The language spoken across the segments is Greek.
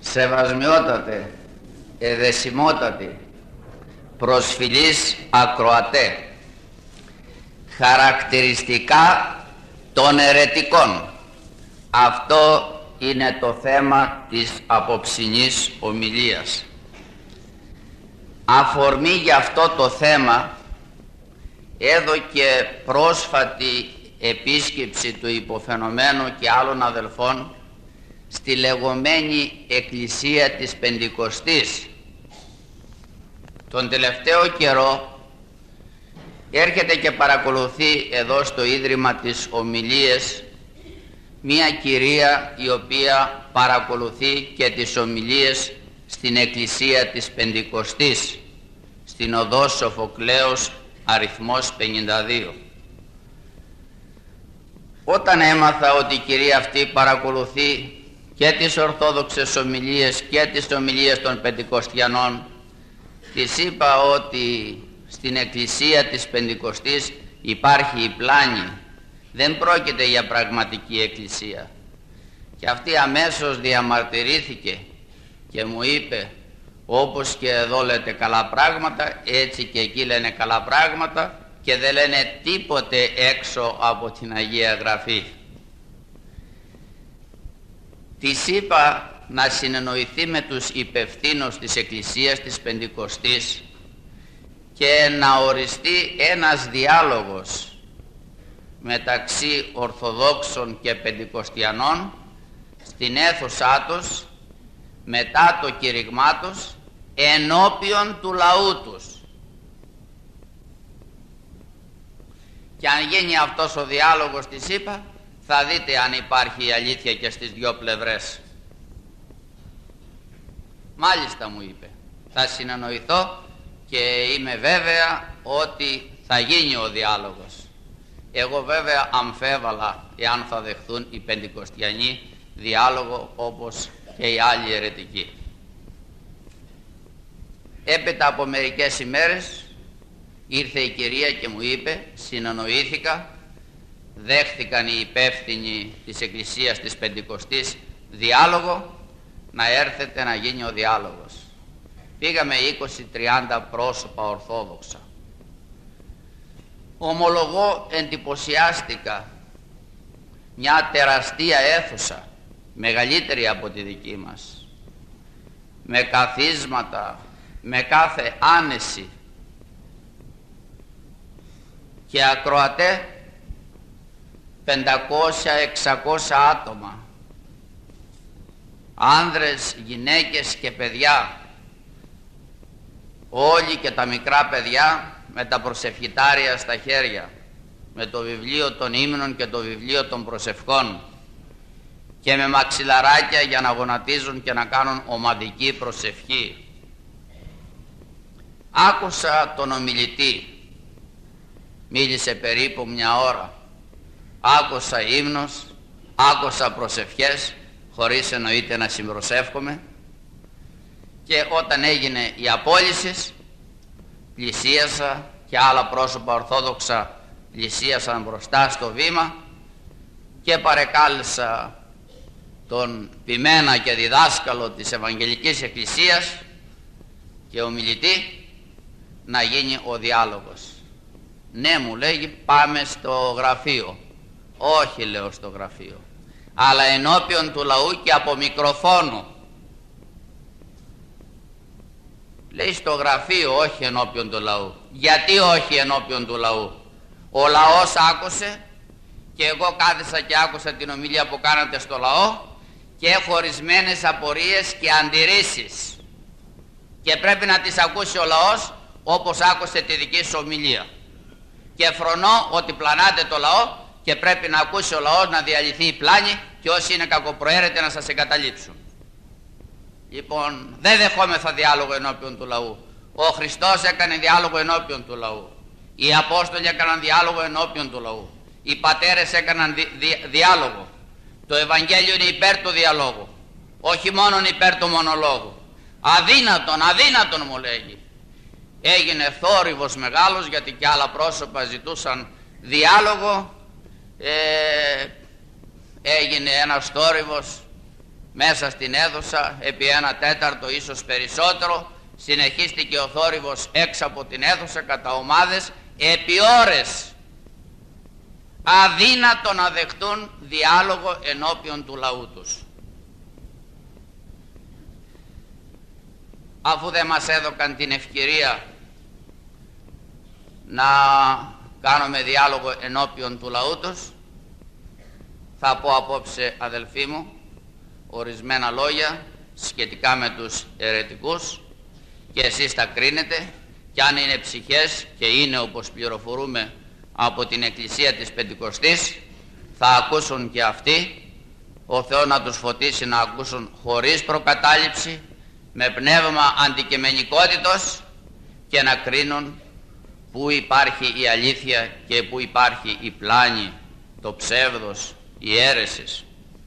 Σεβασμιότατε, εδεσιμότατε, προσφυλής ακροατέ, χαρακτηριστικά των αιρετικών. Αυτό είναι το θέμα της απόψινής ομιλίας. Αφορμή για αυτό το θέμα έδωκε πρόσφατη επίσκεψη του υποφαινομένου και άλλων αδελφών στη λεγόμενη Εκκλησία της Πεντηκοστής. Τον τελευταίο καιρό έρχεται και παρακολουθεί εδώ στο Ίδρυμα της Ομιλίες μία κυρία η οποία παρακολουθεί και τις ομιλίες στην Εκκλησία της Πεντηκοστής, στην οδό Σοφοκλέους αριθμός 52. Όταν έμαθα ότι η κυρία αυτή παρακολουθεί και τις Ορθόδοξες ομιλίες και τις ομιλίες των Πεντηκοστιανών, της είπα ότι στην Εκκλησία της Πεντηκοστής υπάρχει η πλάνη, δεν πρόκειται για πραγματική εκκλησία. Και αυτή αμέσως διαμαρτυρήθηκε και μου είπε, όπως και εδώ λέτε καλά πράγματα, έτσι και εκεί λένε καλά πράγματα και δεν λένε τίποτε έξω από την Αγία Γραφή. Της είπα να συνεννοηθεί με τους υπευθύνους της Εκκλησίας της Πεντηκοστής και να οριστεί ένας διάλογος μεταξύ Ορθοδόξων και Πεντηκοστιανών στην αίθουσά τους μετά το κήρυγμά τους ενώπιον του λαού τους. Και αν γίνει αυτός ο διάλογος, της είπα, θα δείτε αν υπάρχει η αλήθεια και στις δυο πλευρές. Μάλιστα, μου είπε, θα συνεννοηθώ και είμαι βέβαια ότι θα γίνει ο διάλογος. Εγώ βέβαια αμφέβαλα εάν θα δεχθούν οι Πεντηκοστιανοί διάλογο όπως και οι άλλοι αιρετικοί. Έπειτα από μερικές ημέρες ήρθε η κυρία και μου είπε, συνεννοήθηκα, δέχθηκαν οι υπεύθυνοι της Εκκλησίας της Πεντηκοστής διάλογο, να έρθετε να γίνει ο διάλογος. Πήγαμε 20-30 πρόσωπα Ορθόδοξα. Ομολογώ εντυπωσιάστηκα, μια τεραστία αίθουσα, μεγαλύτερη από τη δική μας, με καθίσματα, με κάθε άνεση και ακροατέ 500-600 άτομα, άνδρες, γυναίκες και παιδιά, όλοι και τα μικρά παιδιά με τα προσευχητάρια στα χέρια, με το βιβλίο των ύμνων και το βιβλίο των προσευχών και με μαξιλαράκια για να γονατίζουν και να κάνουν ομαδική προσευχή. Άκουσα τον ομιλητή, μίλησε περίπου μια ώρα. Άκουσα ύμνος, άκουσα προσευχές, χωρίς εννοείται να συμπροσεύχομαι, και όταν έγινε η απόλυση πλησίασα και άλλα πρόσωπα Ορθόδοξα πλησίασαν μπροστά στο βήμα και παρεκάλεσα τον ποιμένα και διδάσκαλο της Ευαγγελικής Εκκλησίας και ομιλητή να γίνει ο διάλογος. Ναι, μου λέγει, πάμε στο γραφείο. Όχι, λέω, στο γραφείο, αλλά ενώπιον του λαού και από μικροφόνο. Λέει, στο γραφείο, όχι ενώπιον του λαού. Γιατί όχι ενώπιον του λαού? Ο λαός άκουσε και εγώ κάθισα και άκουσα την ομιλία που κάνατε στο λαό και έχω ορισμένες απορίες και αντιρρήσεις και πρέπει να τις ακούσει ο λαός όπως άκουσε τη δική σου ομιλία, και φρονώ ότι πλανάτε το λαό και πρέπει να ακούσει ο λαός να διαλυθεί η πλάνη και όσοι είναι κακοπροαίρετοι να σας εγκαταλείψουν. Λοιπόν, δεν δεχόμεθα διάλογο ενώπιον του λαού. Ο Χριστός έκανε διάλογο ενώπιον του λαού. Οι Απόστολοι έκαναν διάλογο ενώπιον του λαού. Οι πατέρες έκαναν διάλογο. Το Ευαγγέλιο είναι υπέρ του διαλόγου, όχι μόνον υπέρ του μονολόγου. Αδύνατον μου λέγει. Έγινε θόρυβος μεγάλος, γιατί και άλλα πρόσωπα ζητούσαν διάλογο. Έγινε ένας θόρυβος μέσα στην αίθουσα επί 1/4, ίσως περισσότερο. Συνεχίστηκε ο θόρυβος έξω από την αίθουσα κατά ομάδες επί ώρες. Αδύνατο να δεχτούν διάλογο ενώπιον του λαού τους. Αφού δεν μας έδωκαν την ευκαιρία να κάνουμε διάλογο ενώπιον του λαού τους, θα πω απόψε, αδελφοί μου, ορισμένα λόγια σχετικά με τους αιρετικούς, και εσείς τα κρίνετε, και αν είναι ψυχές, και είναι όπως πληροφορούμε από την Εκκλησία της Πεντηκοστής, θα ακούσουν και αυτοί. Ο Θεός να τους φωτίσει να ακούσουν χωρίς προκατάληψη, με πνεύμα αντικειμενικότητος, και να κρίνουν πού υπάρχει η αλήθεια και πού υπάρχει η πλάνη, το ψεύδος, η αίρεσης.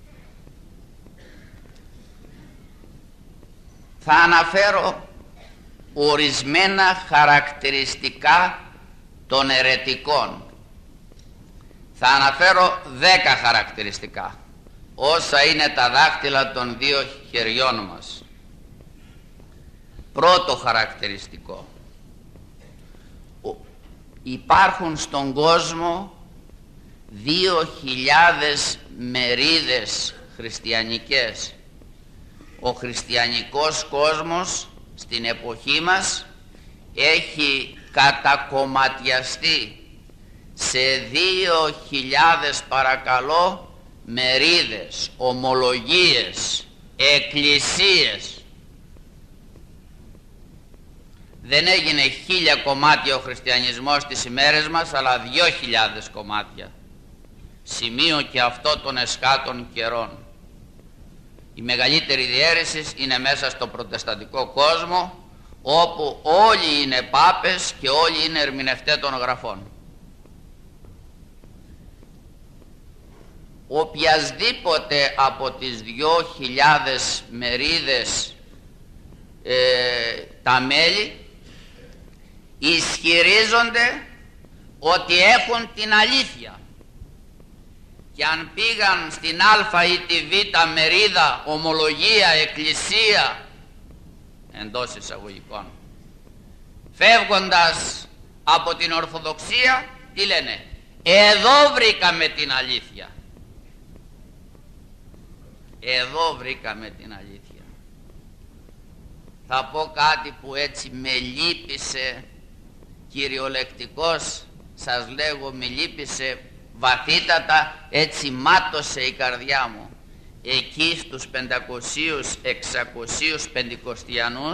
Θα αναφέρω ορισμένα χαρακτηριστικά των αιρετικών. Θα αναφέρω 10 χαρακτηριστικά, όσα είναι τα δάχτυλα των 2 χεριών μας. Πρώτο χαρακτηριστικό: υπάρχουν στον κόσμο 2.000 μερίδες χριστιανικές. Ο χριστιανικός κόσμος στην εποχή μας έχει κατακομματιαστεί σε 2.000 παρακαλώ μερίδες, ομολογίες, εκκλησίες. Δεν έγινε 1.000 κομμάτια ο χριστιανισμός στις ημέρες μας, αλλά 2.000 κομμάτια. Σημείο και αυτό των εσκάτων καιρών. Η μεγαλύτερη διαίρεση είναι μέσα στο προτεσταντικό κόσμο, όπου όλοι είναι πάπες και όλοι είναι ερμηνευτές των γραφών. Οποιασδήποτε από τις 2.000 μερίδες τα μέλη ισχυρίζονται ότι έχουν την αλήθεια, και αν πήγαν στην α ή τη β μερίδα, ομολογία, εκκλησία, εντός εισαγωγικών, φεύγοντας από την Ορθοδοξία, τι λένε? Εδώ βρήκαμε την αλήθεια. Εδώ βρήκαμε την αλήθεια. Θα πω κάτι που έτσι με λύπησε, κυριολεκτικός σας λέγω, με λύπησε βαθύτατα, έτσι μάτωσε η καρδιά μου. Εκεί στους 500-600 πεντηκοστιανούς,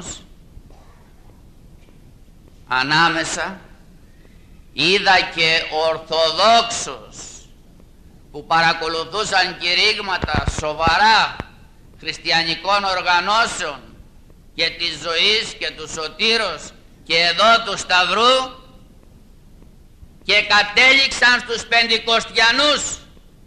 ανάμεσα είδα και Ορθοδόξους που παρακολουθούσαν κηρύγματα σοβαρά χριστιανικών οργανώσεων και της ζωής και του σωτήρος και εδώ του Σταυρού, και κατέληξαν στους πεντηκοστιανούς.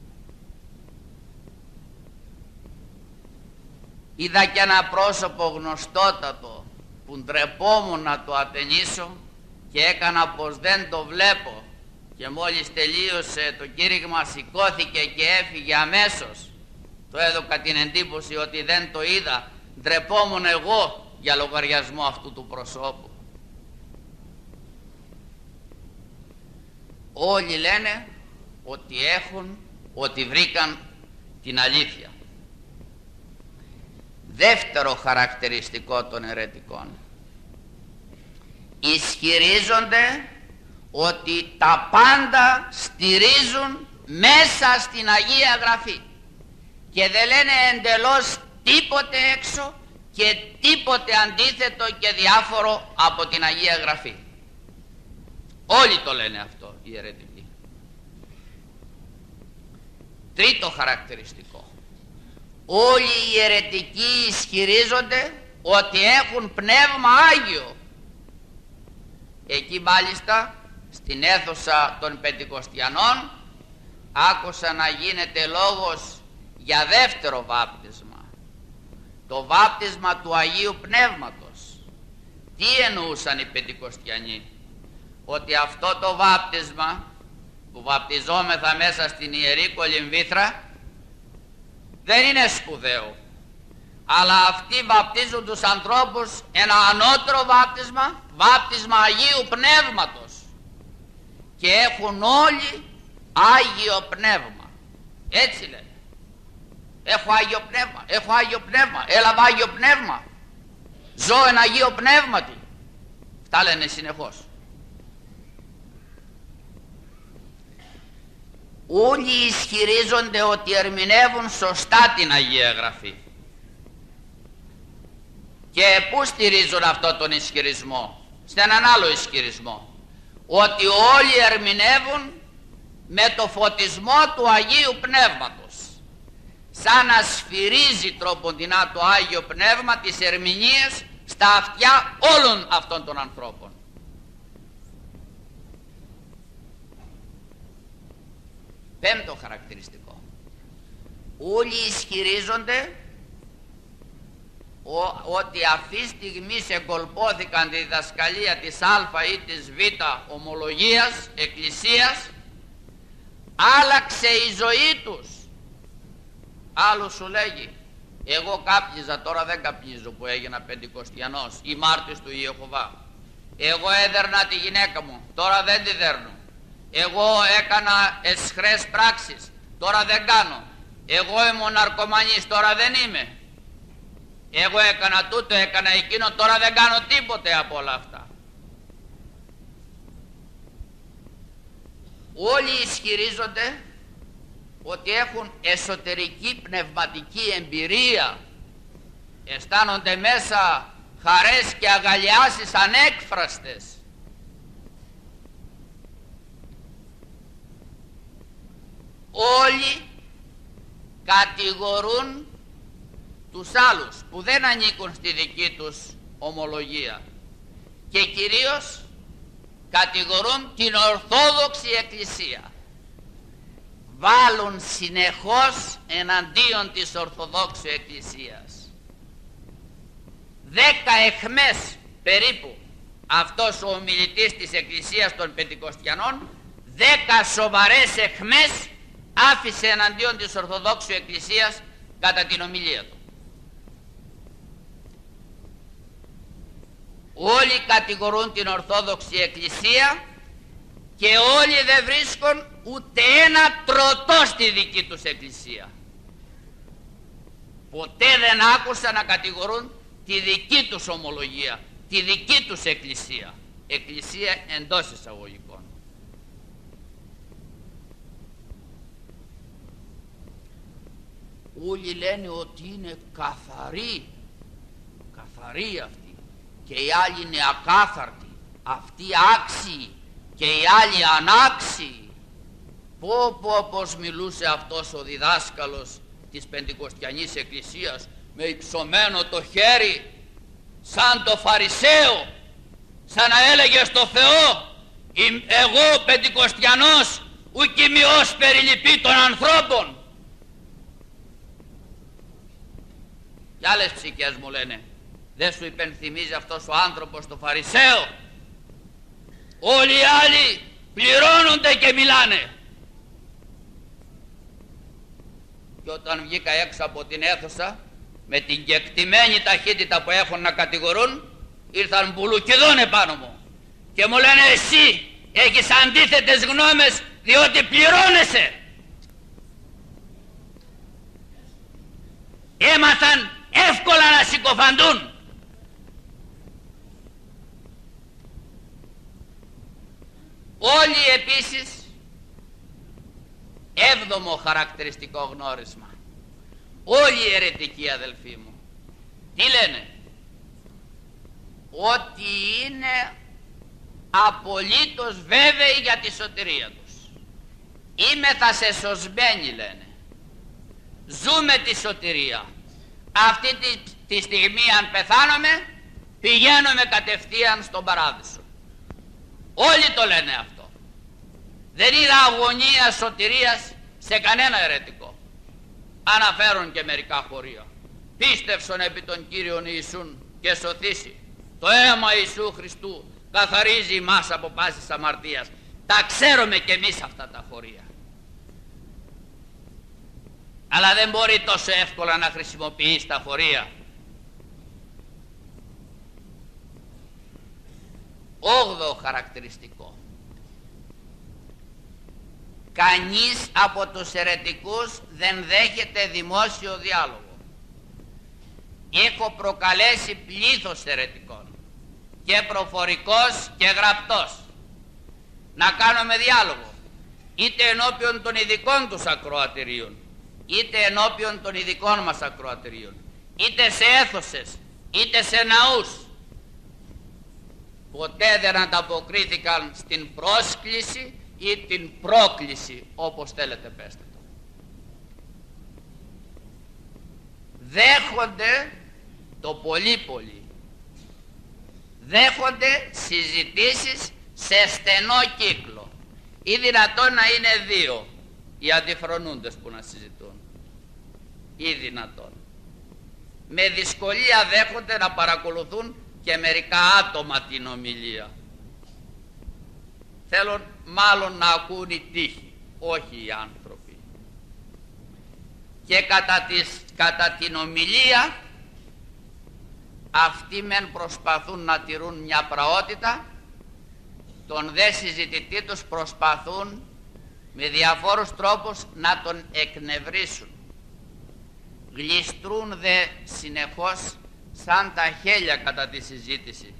Είδα και ένα πρόσωπο γνωστότατο που ντρεπόμουν να το ατενίσω και έκανα πως δεν το βλέπω, και μόλις τελείωσε το κήρυγμα σηκώθηκε και έφυγε αμέσως. Το έδωκα την εντύπωση ότι δεν το είδα. Ντρεπόμουν εγώ για λογαριασμό αυτού του προσώπου. Όλοι λένε ότι βρήκαν την αλήθεια. Δεύτερο χαρακτηριστικό των αιρετικών: ισχυρίζονται ότι τα πάντα στηρίζουν μέσα στην Αγία Γραφή και δεν λένε εντελώς τίποτε έξω και τίποτε αντίθετο και διάφορο από την Αγία Γραφή. Όλοι το λένε αυτό οι αιρετικοί. Τρίτο χαρακτηριστικό: όλοι οι αιρετικοί ισχυρίζονται ότι έχουν πνεύμα Άγιο. Εκεί μάλιστα στην αίθουσα των Πεντηκοστιανών άκουσα να γίνεται λόγος για δεύτερο βάπτισμα, το βάπτισμα του Αγίου Πνεύματος. Τι εννοούσαν οι Πεντηκοστιανοί? Ότι αυτό το βάπτισμα που βαπτιζόμεθα μέσα στην Ιερή Κολυμβήθρα δεν είναι σπουδαίο. αλλά αυτοί βαπτίζουν τους ανθρώπους ένα ανώτερο βάπτισμα, βάπτισμα Αγίου Πνεύματος, και έχουν όλοι Άγιο Πνεύμα. Έτσι λένε. Έχω Άγιο Πνεύμα, έχω Άγιο Πνεύμα, έλαβα Άγιο Πνεύμα, ζω εν Αγίο Πνεύματι. Αυτά λένε συνεχώς. Όλοι ισχυρίζονται ότι ερμηνεύουν σωστά την Αγία Γραφή. Και πού στηρίζουν αυτό τον ισχυρισμό? Σε έναν άλλο ισχυρισμό, ότι όλοι ερμηνεύουν με το φωτισμό του Αγίου Πνεύματος, σαν να σφυρίζει τροποντινά το Άγιο Πνεύμα τις ερμηνείες στα αυτιά όλων αυτών των ανθρώπων. Πέμπτο χαρακτηριστικό. Όλοι ισχυρίζονται ότι αυτή τη στιγμή εγκολπώθηκαν τη διδασκαλία της Α ή της Β ομολογίας, εκκλησίας, άλλαξε η ζωή τους. Άλλος σου λέγει, εγώ κάπνιζα, τώρα δεν καπνίζω που έγινα πεντηκοστιανός ή μάρτυς του Ιεχωβά. Εγώ έδερνα τη γυναίκα μου, τώρα δεν τη δέρνω. Εγώ έκανα εσχρές πράξεις, τώρα δεν κάνω. Εγώ ήμουν ναρκωμανής, τώρα δεν είμαι. Εγώ έκανα τούτο, έκανα εκείνο, τώρα δεν κάνω τίποτε από όλα αυτά. Όλοι ισχυρίζονται ότι έχουν εσωτερική πνευματική εμπειρία, αισθάνονται μέσα χαρές και αγαλιάσεις ανέκφραστες. Όλοι κατηγορούν τους άλλους που δεν ανήκουν στη δική τους ομολογία και κυρίως κατηγορούν την Ορθόδοξη Εκκλησία. Βάλουν συνεχώς εναντίον της Ορθοδόξου Εκκλησίας 10 αιχμές περίπου. Αυτός ο ομιλητής της Εκκλησίας των Πεντηκοστιανών 10 σοβαρές αιχμές άφησε εναντίον της Ορθοδόξου Εκκλησίας κατά την ομιλία του. Όλοι κατηγορούν την Ορθόδοξη Εκκλησία και όλοι δεν βρίσκουν ούτε ένα τροτό στη δική τους Εκκλησία. Ποτέ δεν άκουσα να κατηγορούν τη δική τους ομολογία, τη δική τους Εκκλησία. Εκκλησία εντός εισαγωγικών. Όλοι λένε ότι είναι καθαρή αυτή και οι άλλοι είναι ακάθαρτοι, αυτοί άξιοι και οι άλλοι ανάξιοι. Πως μιλούσε αυτός ο διδάσκαλος της Πεντηκοστιανής Εκκλησίας με υψωμένο το χέρι, σαν το Φαρισαίο, σαν να έλεγε στο Θεό, εγώ Πεντηκοστιανός ουκ είμαι ως περιλυπή των ανθρώπων. Και άλλες ψυχές μου λένε, δεν σου υπενθυμίζει αυτός ο άνθρωπος το Φαρισαίο? Όλοι οι άλλοι πληρώνονται και μιλάνε. Και όταν βγήκα έξω από την αίθουσα, με την κεκτημένη ταχύτητα που έχουν να κατηγορούν, ήρθαν μπουλουκιδών επάνω μου και μου λένε, εσύ έχεις αντίθετες γνώμες διότι πληρώνεσαι. Έμαθαν εύκολα να συκοφαντούν. Όλοι επίσης, έβδομο χαρακτηριστικό γνώρισμα, όλοι οι αιρετικοί αδελφοί μου, τι λένε? Ότι είναι απολύτως βέβαιοι για τη σωτηρία τους. Είμεθα σε σωσμένοι, λένε. Ζούμε τη σωτηρία. Αυτή τη στιγμή αν πεθάνομαι, πηγαίνουμε κατευθείαν στον παράδεισο. Όλοι το λένε αυτό. Δεν είδα αγωνία σωτηρίας σε κανένα αιρετικό. Αναφέρουν και μερικά χωρία. Πίστευσον επί τον Κύριον Ιησούν και σωθήσει. Το αίμα Ιησού Χριστού καθαρίζει εμάς από πάσης αμαρτίας. Τα ξέρουμε κι εμείς αυτά τα χωρία. Αλλά δεν μπορεί τόσο εύκολα να χρησιμοποιείς τα χωρία Όγδοο χαρακτηριστικό. Κανείς από τους αιρετικούς δεν δέχεται δημόσιο διάλογο. Έχω προκαλέσει πλήθος αιρετικών, και προφορικός και γραπτός, να κάνουμε διάλογο, είτε ενώπιον των ειδικών τους ακροατηρίων, είτε ενώπιον των ειδικών μας ακροατηρίων, είτε σε αίθουσες, είτε σε ναούς. Ποτέ δεν ανταποκρίθηκαν στην πρόσκληση ή την πρόκληση, όπως θέλετε πέστε το. Δέχονται το πολύ, δέχονται συζητήσεις σε στενό κύκλο, ή δυνατόν να είναι δύο οι αντιφρονούντες που να συζητούν, ή δυνατόν. Με δυσκολία δέχονται να παρακολουθούν και μερικά άτομα την ομιλία. Θέλουν μάλλον να ακούν οι τύχοι, όχι οι άνθρωποι. Και κατά την ομιλία αυτοί μεν προσπαθούν να τηρούν μια πραότητα, τον δε συζητητή τους προσπαθούν με διαφόρους τρόπους να τον εκνευρίσουν. Γλιστρούν δε συνεχώς σαν τα χέλια κατά τη συζήτηση.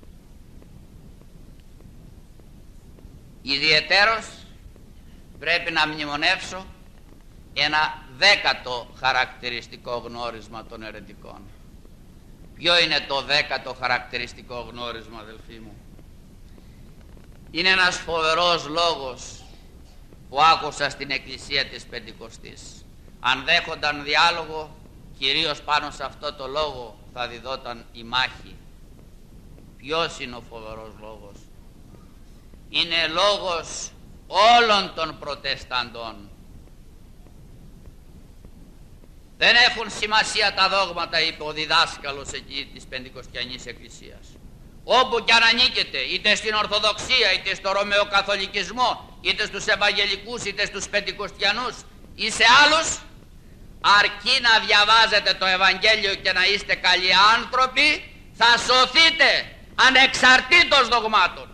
Ιδιαιτέρως πρέπει να μνημονεύσω ένα 10ο χαρακτηριστικό γνώρισμα των αιρετικών. Ποιο είναι το 10ο χαρακτηριστικό γνώρισμα, αδελφοί μου? Είναι ένας φοβερός λόγος που άκουσα στην εκκλησία της Πεντηκοστής. Αν δέχονταν διάλογο, κυρίως πάνω σε αυτό το λόγο θα διδόταν η μάχη. Ποιος είναι ο φοβερός λόγος? Είναι λόγος όλων των προτεσταντών. Δεν έχουν σημασία τα δόγματα, είπε ο διδάσκαλος εκεί της Πεντηκοστιανής Εκκλησίας. Όπου κι αν ανήκετε, είτε στην Ορθοδοξία, είτε στο Ρωμαιοκαθολικισμό, είτε στους Ευαγγελικούς, είτε στους Πεντηκοστιανούς ή σε άλλους, αρκεί να διαβάζετε το Ευαγγέλιο και να είστε καλοί άνθρωποι, θα σωθείτε ανεξαρτήτως δογμάτων.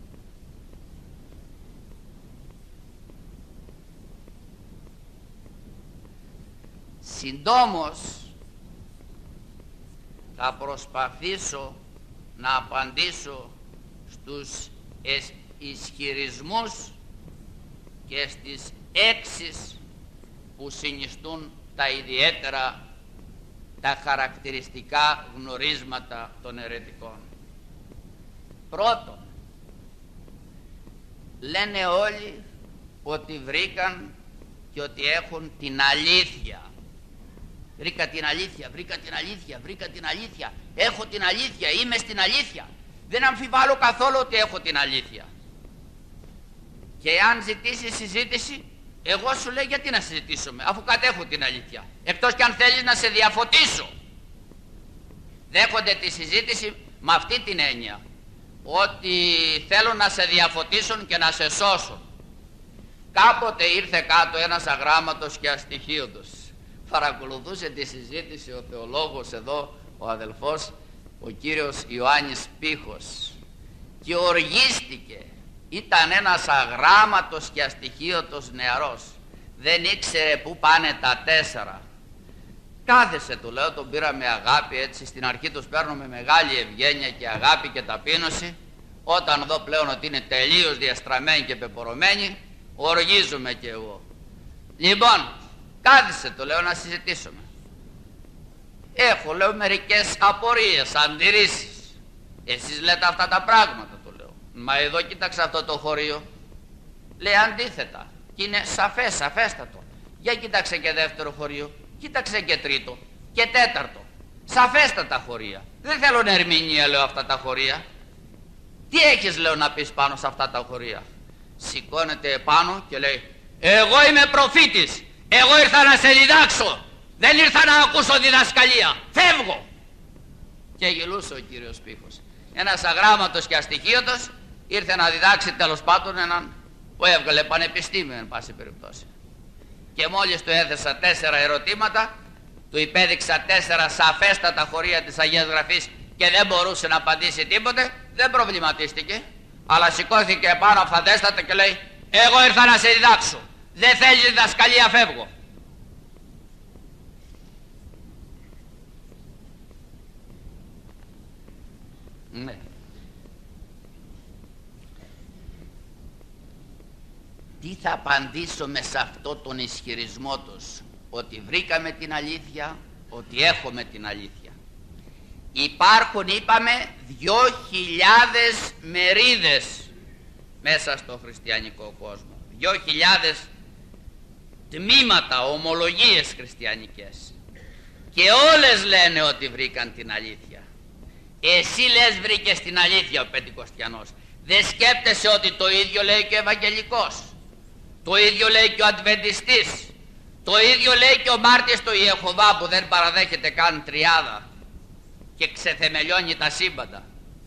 Συντόμως θα προσπαθήσω να απαντήσω στους ισχυρισμούς και στις έξεις που συνιστούν τα ιδιαίτερα, τα χαρακτηριστικά γνωρίσματα των αιρετικών. Πρώτον, λένε όλοι ότι βρήκαν και ότι έχουν την αλήθεια. Βρήκα την αλήθεια, βρήκα την αλήθεια, βρήκα την αλήθεια. Έχω την αλήθεια, είμαι στην αλήθεια. Δεν αμφιβάλλω καθόλου ότι έχω την αλήθεια. Και αν ζητήσει συζήτηση, εγώ σου λέω γιατί να συζητήσουμε, αφού κατέχω την αλήθεια. Εκτός κι αν θέλεις να σε διαφωτίσω. Δέχονται τη συζήτηση με αυτή την έννοια, ότι θέλουν να σε διαφωτίσουν και να σε σώσουν. Κάποτε ήρθε κάτω ένας αγράμματος και αστοιχείωτος. Παρακολουθούσε τη συζήτηση ο θεολόγος εδώ, ο αδελφός, ο κύριος Ιωάννης Πύχος, και οργίστηκε. Ήταν ένας αγράμματος και αστοιχείωτος νεαρός. Δεν ήξερε πού πάνε τα 4. Κάθεσε, του λέω, τον πήρα με αγάπη, έτσι στην αρχή τους παίρνω με μεγάλη ευγένεια και αγάπη και ταπείνωση. Όταν δω πλέον ότι είναι τελείως διαστραμμένοι και πεπορωμένοι, οργίζομαι κι εγώ. Λοιπόν, κάθισε, το λέω, να συζητήσουμε. Έχω, λέω, μερικές απορίες, αντιρρήσεις. Εσείς λέτε αυτά τα πράγματα, το λέω. Μα εδώ κοίταξε αυτό το χωρίο. Λέει αντίθετα. Και είναι σαφές, σαφέστατο. Για κοίταξε και δεύτερο χωρίο. Κοίταξε και τρίτο. Και τέταρτο. Σαφέστατα χωρία. Δεν θέλω ερμηνεία, λέω, αυτά τα χωρία. Τι έχεις, λέω, να πεις πάνω σε αυτά τα χωρία? Σηκώνεται επάνω και λέει, εγώ είμαι προφήτης. Εγώ ήρθα να σε διδάξω. Δεν ήρθα να ακούσω διδασκαλία. Φεύγω. Και γελούσε ο κύριος Πύχος. Ένας αγράμματος και αστοιχείωτος ήρθε να διδάξει τέλος πάντων έναν που έβγαλε πανεπιστήμιο, εν πάση περιπτώσει. Και μόλις του έθεσα 4 ερωτήματα, του υπέδειξα 4 σαφέστατα χωρία της Αγίας Γραφής και δεν μπορούσε να απαντήσει τίποτε, Δεν προβληματίστηκε, αλλά σηκώθηκε πάνω αυθαδέστατα και λέει: εγώ ήρθα να σε διδάξω. Δεν θέλεις διδασκαλία, φεύγω. Ναι. Τι θα απαντήσουμε σε αυτό τον ισχυρισμό τους, ότι βρήκαμε την αλήθεια, ότι έχουμε την αλήθεια? Υπάρχουν, είπαμε, 2.000 μερίδες μέσα στο χριστιανικό κόσμο. 2.000 τμήματα, ομολογίες χριστιανικές. Και όλες λένε ότι βρήκαν την αλήθεια. Εσύ λες βρήκες την αλήθεια, ο Πεντηκοστιανός. Δεν σκέπτεσαι ότι το ίδιο λέει και ο Ευαγγελικός, το ίδιο λέει και ο Αντβεντιστής, το ίδιο λέει και ο μάρτυρας του Ιεχωβά που δεν παραδέχεται καν τριάδα και ξεθεμελιώνει τα σύμπαντα?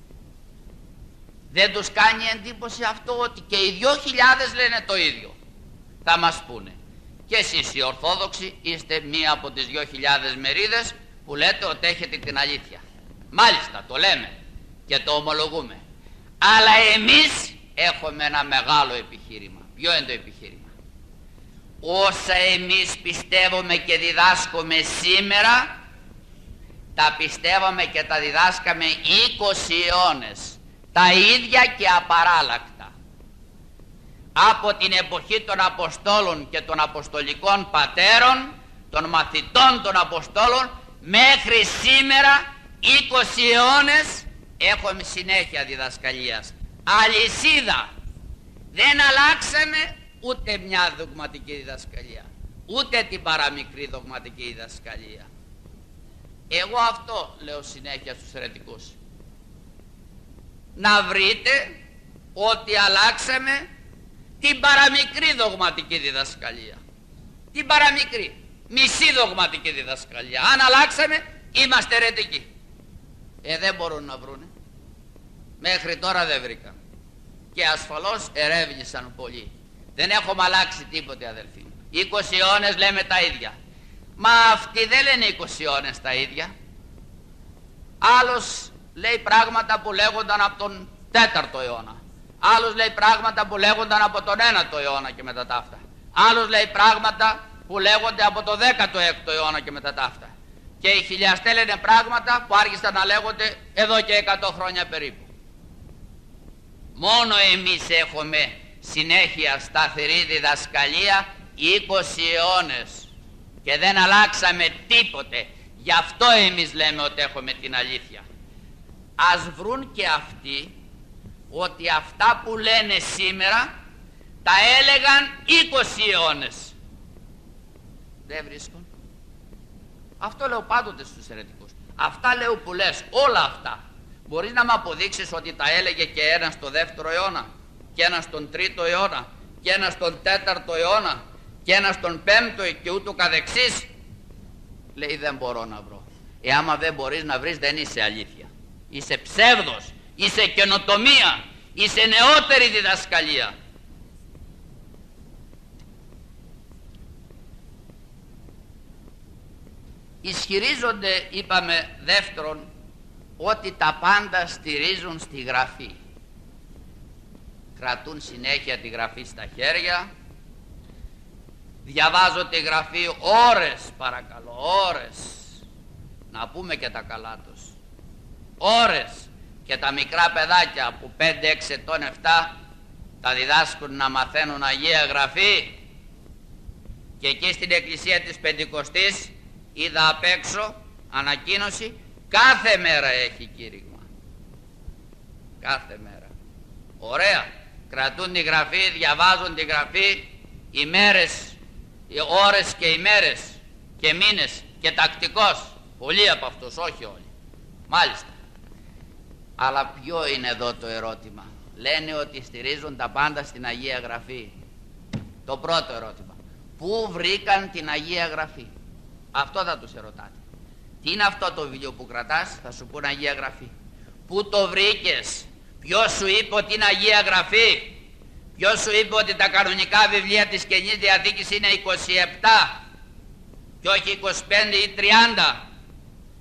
Δεν τους κάνει εντύπωση αυτό ότι και οι 2.000 λένε το ίδιο? Θα μας πούνε: και εσείς οι Ορθόδοξοι είστε μία από τις 2.000 μερίδες που λέτε ότι έχετε την αλήθεια. Μάλιστα, το λέμε και το ομολογούμε. Αλλά εμείς έχουμε ένα μεγάλο επιχείρημα. Ποιο είναι το επιχείρημα? Όσα εμείς πιστεύουμε και διδάσκουμε σήμερα, τα πιστεύαμε και τα διδάσκαμε 20 αιώνες, τα ίδια και απαράλλακτα. Από την εποχή των Αποστόλων και των Αποστολικών Πατέρων, των μαθητών των Αποστόλων, μέχρι σήμερα 20 αιώνες έχουμε συνέχεια διδασκαλίας. Αλυσίδα. Δεν αλλάξαμε ούτε μια δογματική διδασκαλία, ούτε την παραμικρή δογματική διδασκαλία. Εγώ αυτό λέω συνέχεια στους αιρετικούς. Να βρείτε ότι αλλάξαμε την παραμικρή δογματική διδασκαλία. Την παραμικρή, μισή δογματική διδασκαλία. Αν αλλάξαμε, είμαστε αιρετικοί. Δεν μπορούν να βρούνε. Μέχρι τώρα δεν βρήκαν. Και ασφαλώς ερεύνησαν πολύ. Δεν έχουμε αλλάξει τίποτε, αδελφοί. 20 αιώνες λέμε τα ίδια. Μα αυτοί δεν λένε 20 αιώνες τα ίδια. Άλλος λέει πράγματα που λέγονταν από τον 4ο αιώνα. Άλλος λέει πράγματα που λέγονταν από τον 1ο αιώνα και μετά ταύτα. Άλλος λέει πράγματα που λέγονται από το 16ο αιώνα και μετά ταύτα. Και οι χιλιαστές λένε πράγματα που άρχισαν να λέγονται εδώ και 100 χρόνια περίπου. Μόνο εμείς έχουμε συνέχεια σταθερή διδασκαλία 20 αιώνες και δεν αλλάξαμε τίποτε. Γι' αυτό εμείς λέμε ότι έχουμε την αλήθεια. Ας βρουν και αυτοί ότι αυτά που λένε σήμερα τα έλεγαν 20 αιώνες. Δεν βρίσκουν. Αυτό λέω πάντοτε στους αιρετικούς. Αυτά λέω που λες, όλα αυτά. Μπορείς να μου αποδείξεις ότι τα έλεγε και ένας στο 2ο αιώνα, και ένας στον 3ο αιώνα, και ένας στον 4ο αιώνα, και ένας στον 5ο και ούτω καθεξής? Λέει δεν μπορώ να βρω. Άμα δεν μπορείς να βρεις, δεν είσαι αλήθεια. Είσαι ψεύδος, είσαι καινοτομία, είσαι νεότερη διδασκαλία. Ισχυρίζονται, είπαμε, δεύτερον, ότι τα πάντα στηρίζουν στη Γραφή. Κρατούν συνέχεια τη Γραφή στα χέρια. Διαβάζω τη Γραφή ώρες, παρακαλώ, ώρες. Να πούμε και τα καλά τους. Ώρες. Και τα μικρά παιδάκια που 5-6 ετών 7 τα διδάσκουν να μαθαίνουν Αγία Γραφή. Και εκεί στην εκκλησία της Πεντηκοστής είδα απ' έξω ανακοίνωση, κάθε μέρα έχει κήρυγμα. Κάθε μέρα. Ωραία. Κρατούν τη Γραφή, διαβάζουν τη Γραφή ημέρες, ώρες και ημέρες και μήνες και τακτικώς. Πολλοί από αυτούς, όχι όλοι. Μάλιστα. Αλλά ποιο είναι εδώ το ερώτημα? Λένε ότι στηρίζουν τα πάντα στην Αγία Γραφή. Το πρώτο ερώτημα. Πού βρήκαν την Αγία Γραφή? Αυτό θα τους ερωτάτε. Τι είναι αυτό το βιβλίο που κρατάς? Θα σου πούν Αγία Γραφή. Πού το βρήκες? Ποιος σου είπε ότι είναι Αγία Γραφή? Ποιος σου είπε ότι τα κανονικά βιβλία της Καινής Διαθήκης είναι 27 και όχι 25 ή 30?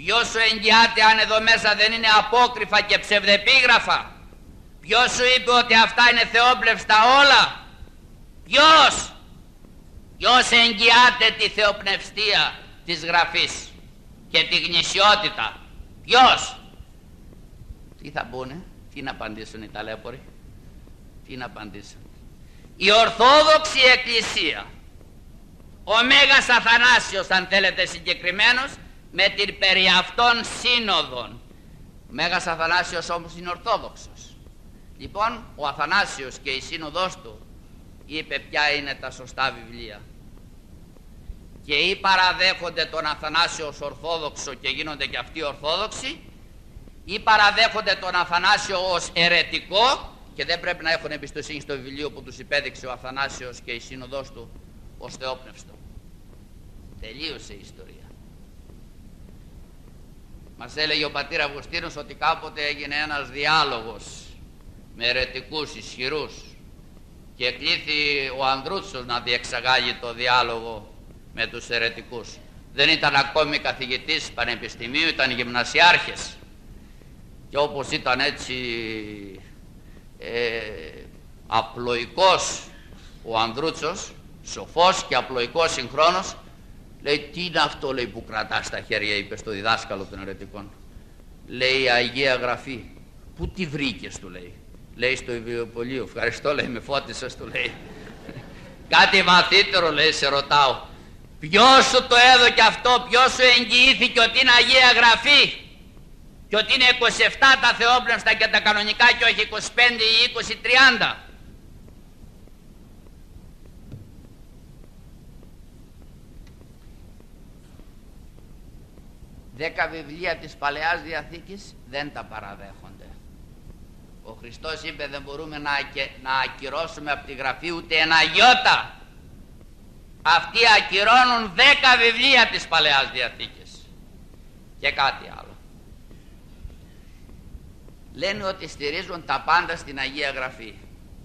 Ποιος σου εγγυάται αν εδώ μέσα δεν είναι απόκρυφα και ψευδεπίγραφα? Ποιος σου είπε ότι αυτά είναι θεόπνευστα όλα? Ποιος? Ποιος εγγυάται τη θεοπνευστία της Γραφής και τη γνησιότητα? Ποιος? Τι θα πούνε, τι να απαντήσουν οι ταλέποροι, τι να απαντήσουν? Η Ορθόδοξη Εκκλησία, ο Μέγας Αθανάσιος αν θέλετε συγκεκριμένος, με την περί αυτών σύνοδον. Ο Μέγας Αθανάσιος όμως είναι Ορθόδοξος. Λοιπόν, ο Αθανάσιος και η σύνοδος του είπε ποια είναι τα σωστά βιβλία. Και ή παραδέχονται τον Αθανάσιο ως Ορθόδοξο και γίνονται και αυτοί Ορθόδοξοι, ή παραδέχονται τον Αθανάσιο ως αιρετικό και δεν πρέπει να έχουν εμπιστοσύνη στο βιβλίο που τους υπέδειξε ο Αθανάσιος και η σύνοδος του ως θεόπνευστο. Τελείωσε η ιστορία. Μας έλεγε ο πατήρ Αυγουστίνος ότι κάποτε έγινε ένας διάλογος με αιρετικούς ισχυρούς και κλήθη ο Ανδρούτσος να διεξαγάγει το διάλογο με τους αιρετικούς. Δεν ήταν ακόμη καθηγητής πανεπιστημίου, ήταν γυμνασιάρχες. Και όπως ήταν έτσι απλοϊκός ο Ανδρούτσος, σοφός και απλοϊκός συγχρόνως, λέει, τι είναι αυτό, λέει, που κρατάς στα χέρια, είπε στο διδάσκαλο των αιρετικών. Λέει, Αγία Γραφή. Πού τη βρήκες, του λέει. Λέει, στο βιβλιοπωλείο. Ευχαριστώ, λέει, με φώτισες, του λέει. Κάτι βαθύτερο, λέει, σε ρωτάω. Ποιος σου το έδωκε αυτό, ποιος σου εγγυήθηκε ότι είναι Αγία Γραφή και ότι είναι 27 τα θεόπνευστα και τα κανονικά και όχι 25 ή 20-30? Δέκα βιβλία της Παλαιάς Διαθήκης δεν τα παραδέχονται. Ο Χριστός είπε δεν μπορούμε να ακυρώσουμε από τη Γραφή ούτε ένα γιώτα. Αυτοί ακυρώνουν 10 βιβλία της Παλαιάς Διαθήκης και κάτι άλλο. Λένε ότι στηρίζουν τα πάντα στην Αγία Γραφή.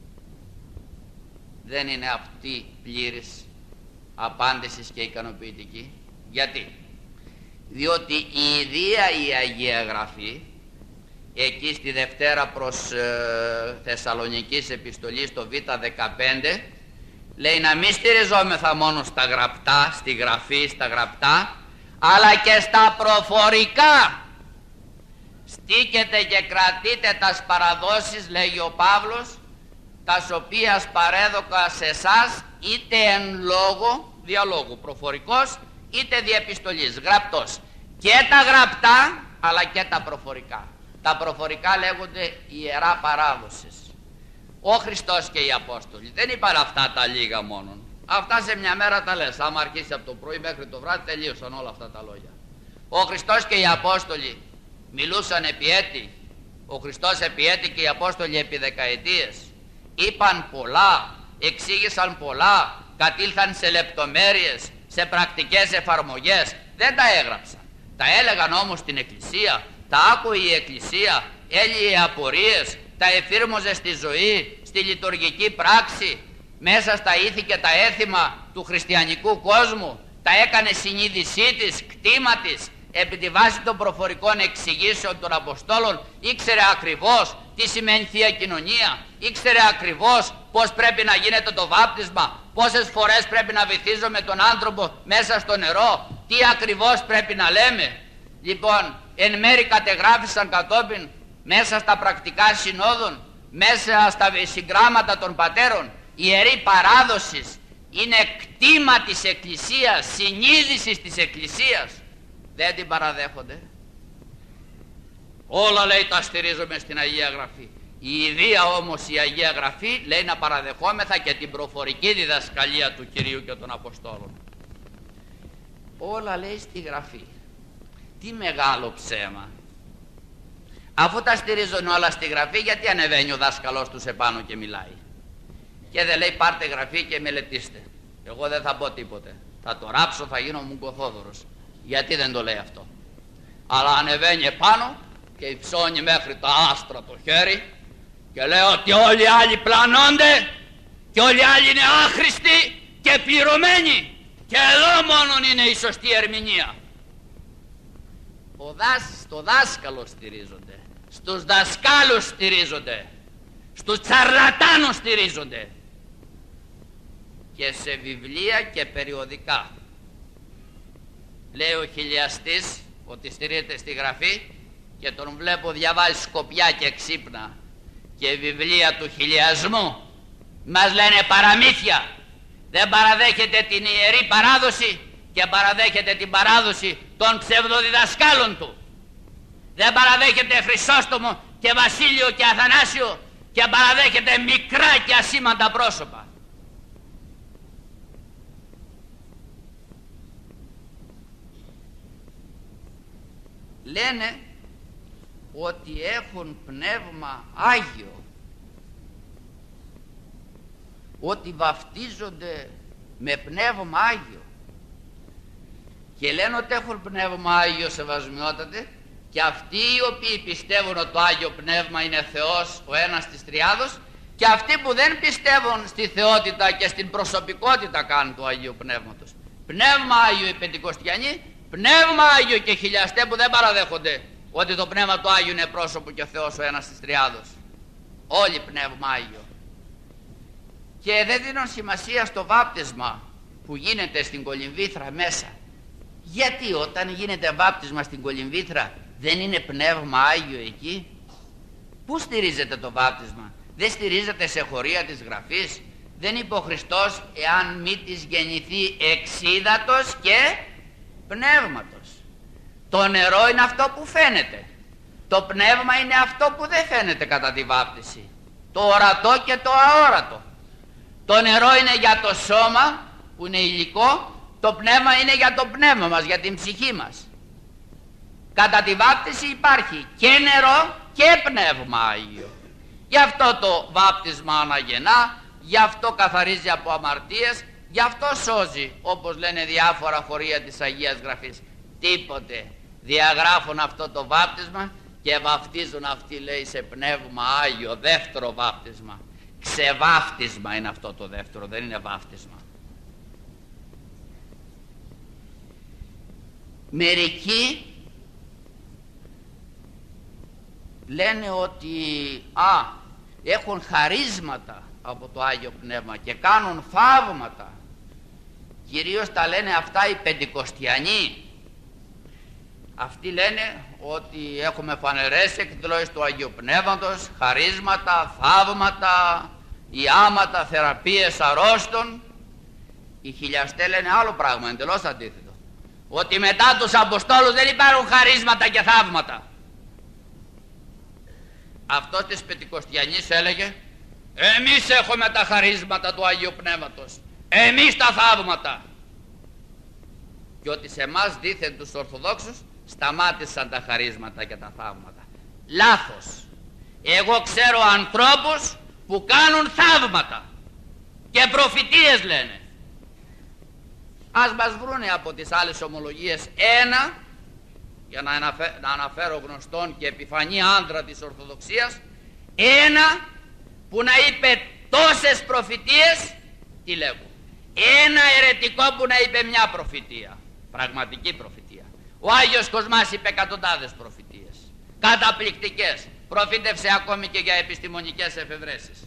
Δεν είναι αυτή πλήρης απάντησης και ικανοποιητική. Γιατί? Διότι η ίδια η Αγία Γραφή εκεί στη Δευτέρα προς Θεσσαλονικής επιστολή στο Β15 λέει να μην στηριζόμεθα μόνο στα γραπτά, στη Γραφή, στα γραπτά, αλλά και στα προφορικά. Στήκετε και κρατείτε τας παραδόσεις, λέγει ο Παύλος, τας οποίας παρέδωκα σε εσάς είτε εν λόγω, διαλόγου προφορικός, είτε διεπιστολής, γραπτός. Και τα γραπτά αλλά και τα προφορικά. Τα προφορικά λέγονται ιερά παράδοσης. Ο Χριστός και οι Απόστολοι δεν είπαν αυτά τα λίγα μόνον. Αυτά σε μια μέρα τα λες. Άμα αρχίσει από το πρωί μέχρι το βράδυ τελείωσαν όλα αυτά τα λόγια. Ο Χριστός και οι Απόστολοι μιλούσαν επί έτη. Ο Χριστός επί έτη και οι Απόστολοι επί δεκαετίες. Είπαν πολλά, εξήγησαν πολλά, κατήλθαν σε λεπτομέρειες, σε πρακτικές εφαρμογές. Δεν τα έγραψαν. Τα έλεγαν όμως στην Εκκλησία, τα άκουε η Εκκλησία, έλυε απορίες, τα εφήρμοζε στη ζωή, στη λειτουργική πράξη, μέσα στα ήθη και τα έθιμα του χριστιανικού κόσμου, τα έκανε συνείδησή της, κτήμα της, επί τη βάση των προφορικών εξηγήσεων των Αποστόλων, ήξερε ακριβώς τι σημαίνει Θεία Κοινωνία, ήξερε ακριβώς πώς πρέπει να γίνεται το βάπτισμα, πόσες φορές πρέπει να βυθίζουμε τον άνθρωπο μέσα στο νερό, τι ακριβώς πρέπει να λέμε. Λοιπόν, εν μέρει κατεγράφησαν κατόπιν μέσα στα πρακτικά συνόδων, μέσα στα συγγράμματα των πατέρων. Η Ιερή Παράδοσης είναι κτήμα της Εκκλησίας, συνείδησης της Εκκλησίας. Δεν την παραδέχονται. Όλα, λέει, τα στηρίζουμε στην Αγία Γραφή. Η ιδία όμως η Αγία Γραφή λέει να παραδεχόμεθα και την προφορική διδασκαλία του Κυρίου και των Αποστόλων. Όλα, λέει, στη Γραφή. Τι μεγάλο ψέμα. Αφού τα στηρίζουν όλα στη Γραφή, γιατί ανεβαίνει ο δάσκαλός τους επάνω και μιλάει? Και δεν λέει πάρτε Γραφή και μελετήστε. Εγώ δεν θα πω τίποτε. Θα το ράψω, θα γίνω Μουγκοθόδωρος. Γιατί δεν το λέει αυτό? Αλλά ανεβαίνει επάνω και υψώνει μέχρι τα άστρα το χέρι και λέει ότι όλοι οι άλλοι πλανώνται και όλοι οι άλλοι είναι άχρηστοι και πληρωμένοι και εδώ μόνον είναι η σωστή ερμηνεία. Στο δάσκαλο στηρίζονται, στους δασκάλους στηρίζονται, στους τσαρλατάνους στηρίζονται και σε βιβλία και περιοδικά. Λέει ο χιλιαστής ότι στηρίζεται στη Γραφή και τον βλέπω διαβάζει σκοπιά και ξύπνα και βιβλία του χιλιασμού. Μας λένε παραμύθια. Δεν παραδέχεται την ιερή παράδοση και παραδέχεται την παράδοση των ψευδοδιδασκάλων του. Δεν παραδέχεται Χρυσόστομο και Βασίλειο και Αθανάσιο και παραδέχεται μικρά και ασήμαντα πρόσωπα. Λένε ότι έχουν πνεύμα Άγιο, ότι βαφτίζονται με πνεύμα Άγιο και λένε ότι έχουν πνεύμα Άγιο, σεβασμιότατε, και αυτοί οι οποίοι πιστεύουν ότι το Άγιο Πνεύμα είναι Θεός, ο ένας της Τριάδος, και αυτοί που δεν πιστεύουν στη θεότητα και στην προσωπικότητα καν του Αγίου Πνεύματος. Πνεύμα Άγιο οι Πεντηκοστιανοί, πνεύμα Άγιο και χιλιαστέ που δεν παραδέχονται ότι το Πνεύμα του Άγιου είναι πρόσωπο και ο Θεός ο ένας της Τριάδος. Όλοι πνεύμα Άγιο. Και δεν δίνουν σημασία στο βάπτισμα που γίνεται στην κολυμβήθρα μέσα. Γιατί όταν γίνεται βάπτισμα στην κολυμβήθρα δεν είναι πνεύμα Άγιο εκεί? Πού στηρίζεται το βάπτισμα? Δεν στηρίζεται σε χωρία της Γραφής? Δεν είπε ο Χριστός εάν μη της γεννηθεί εξίδατος και πνεύματος? Το νερό είναι αυτό που φαίνεται. Το πνεύμα είναι αυτό που δεν φαίνεται κατά τη βάπτιση. Το ορατό και το αόρατο. Το νερό είναι για το σώμα που είναι υλικό, το πνεύμα είναι για το πνεύμα μας, για την ψυχή μας. Κατά τη βάπτιση υπάρχει και νερό και πνεύμα Άγιο. Γι' αυτό το βάπτισμα αναγεννά, γι' αυτό καθαρίζει από αμαρτίες, γι' αυτό σώζει, όπως λένε διάφορα χωρία της Αγίας Γραφής. Τίποτε. Διαγράφουν αυτό το βάπτισμα και βαφτίζουν αυτοί, λέει, σε πνεύμα Άγιο, δεύτερο βάπτισμα. Ξεβάφτισμα είναι αυτό το δεύτερο, δεν είναι βάφτισμα. Μερικοί λένε ότι έχουν χαρίσματα από το Άγιο Πνεύμα και κάνουν θαύματα. Κυρίως τα λένε αυτά οι Πεντηκοστιανοί. Αυτοί λένε ότι έχουμε φανερές εκδηλώσεις του Αγίου Πνεύματος, χαρίσματα, θαύματα, ιάματα, θεραπείες αρρώστων. Οι χιλιαστές λένε άλλο πράγμα, εντελώς αντίθετο. Ότι μετά τους Αποστόλους δεν υπάρχουν χαρίσματα και θαύματα. Αυτός της Πεντηκοστιανής έλεγε εμείς έχουμε τα χαρίσματα του Αγίου Πνεύματος, εμείς τα θαύματα. Και ότι σε εμάς δήθεν τους Ορθοδόξους σταμάτησαν τα χαρίσματα και τα θαύματα. Λάθος. Εγώ ξέρω ανθρώπους που κάνουν θαύματα και προφητείες λένε. Ας μας βρούνε από τις άλλες ομολογίες ένα, για να αναφέρω γνωστόν και επιφανή άντρα της Ορθοδοξίας, ένα που να είπε τόσες προφητείες, τι λέγω, ένα αιρετικό που να είπε μια προφητεία, πραγματική προφητεία. Ο Άγιος Κοσμάς είπε εκατοντάδες προφητείες, καταπληκτικές, προφήτευσε ακόμη και για επιστημονικές εφευρέσεις.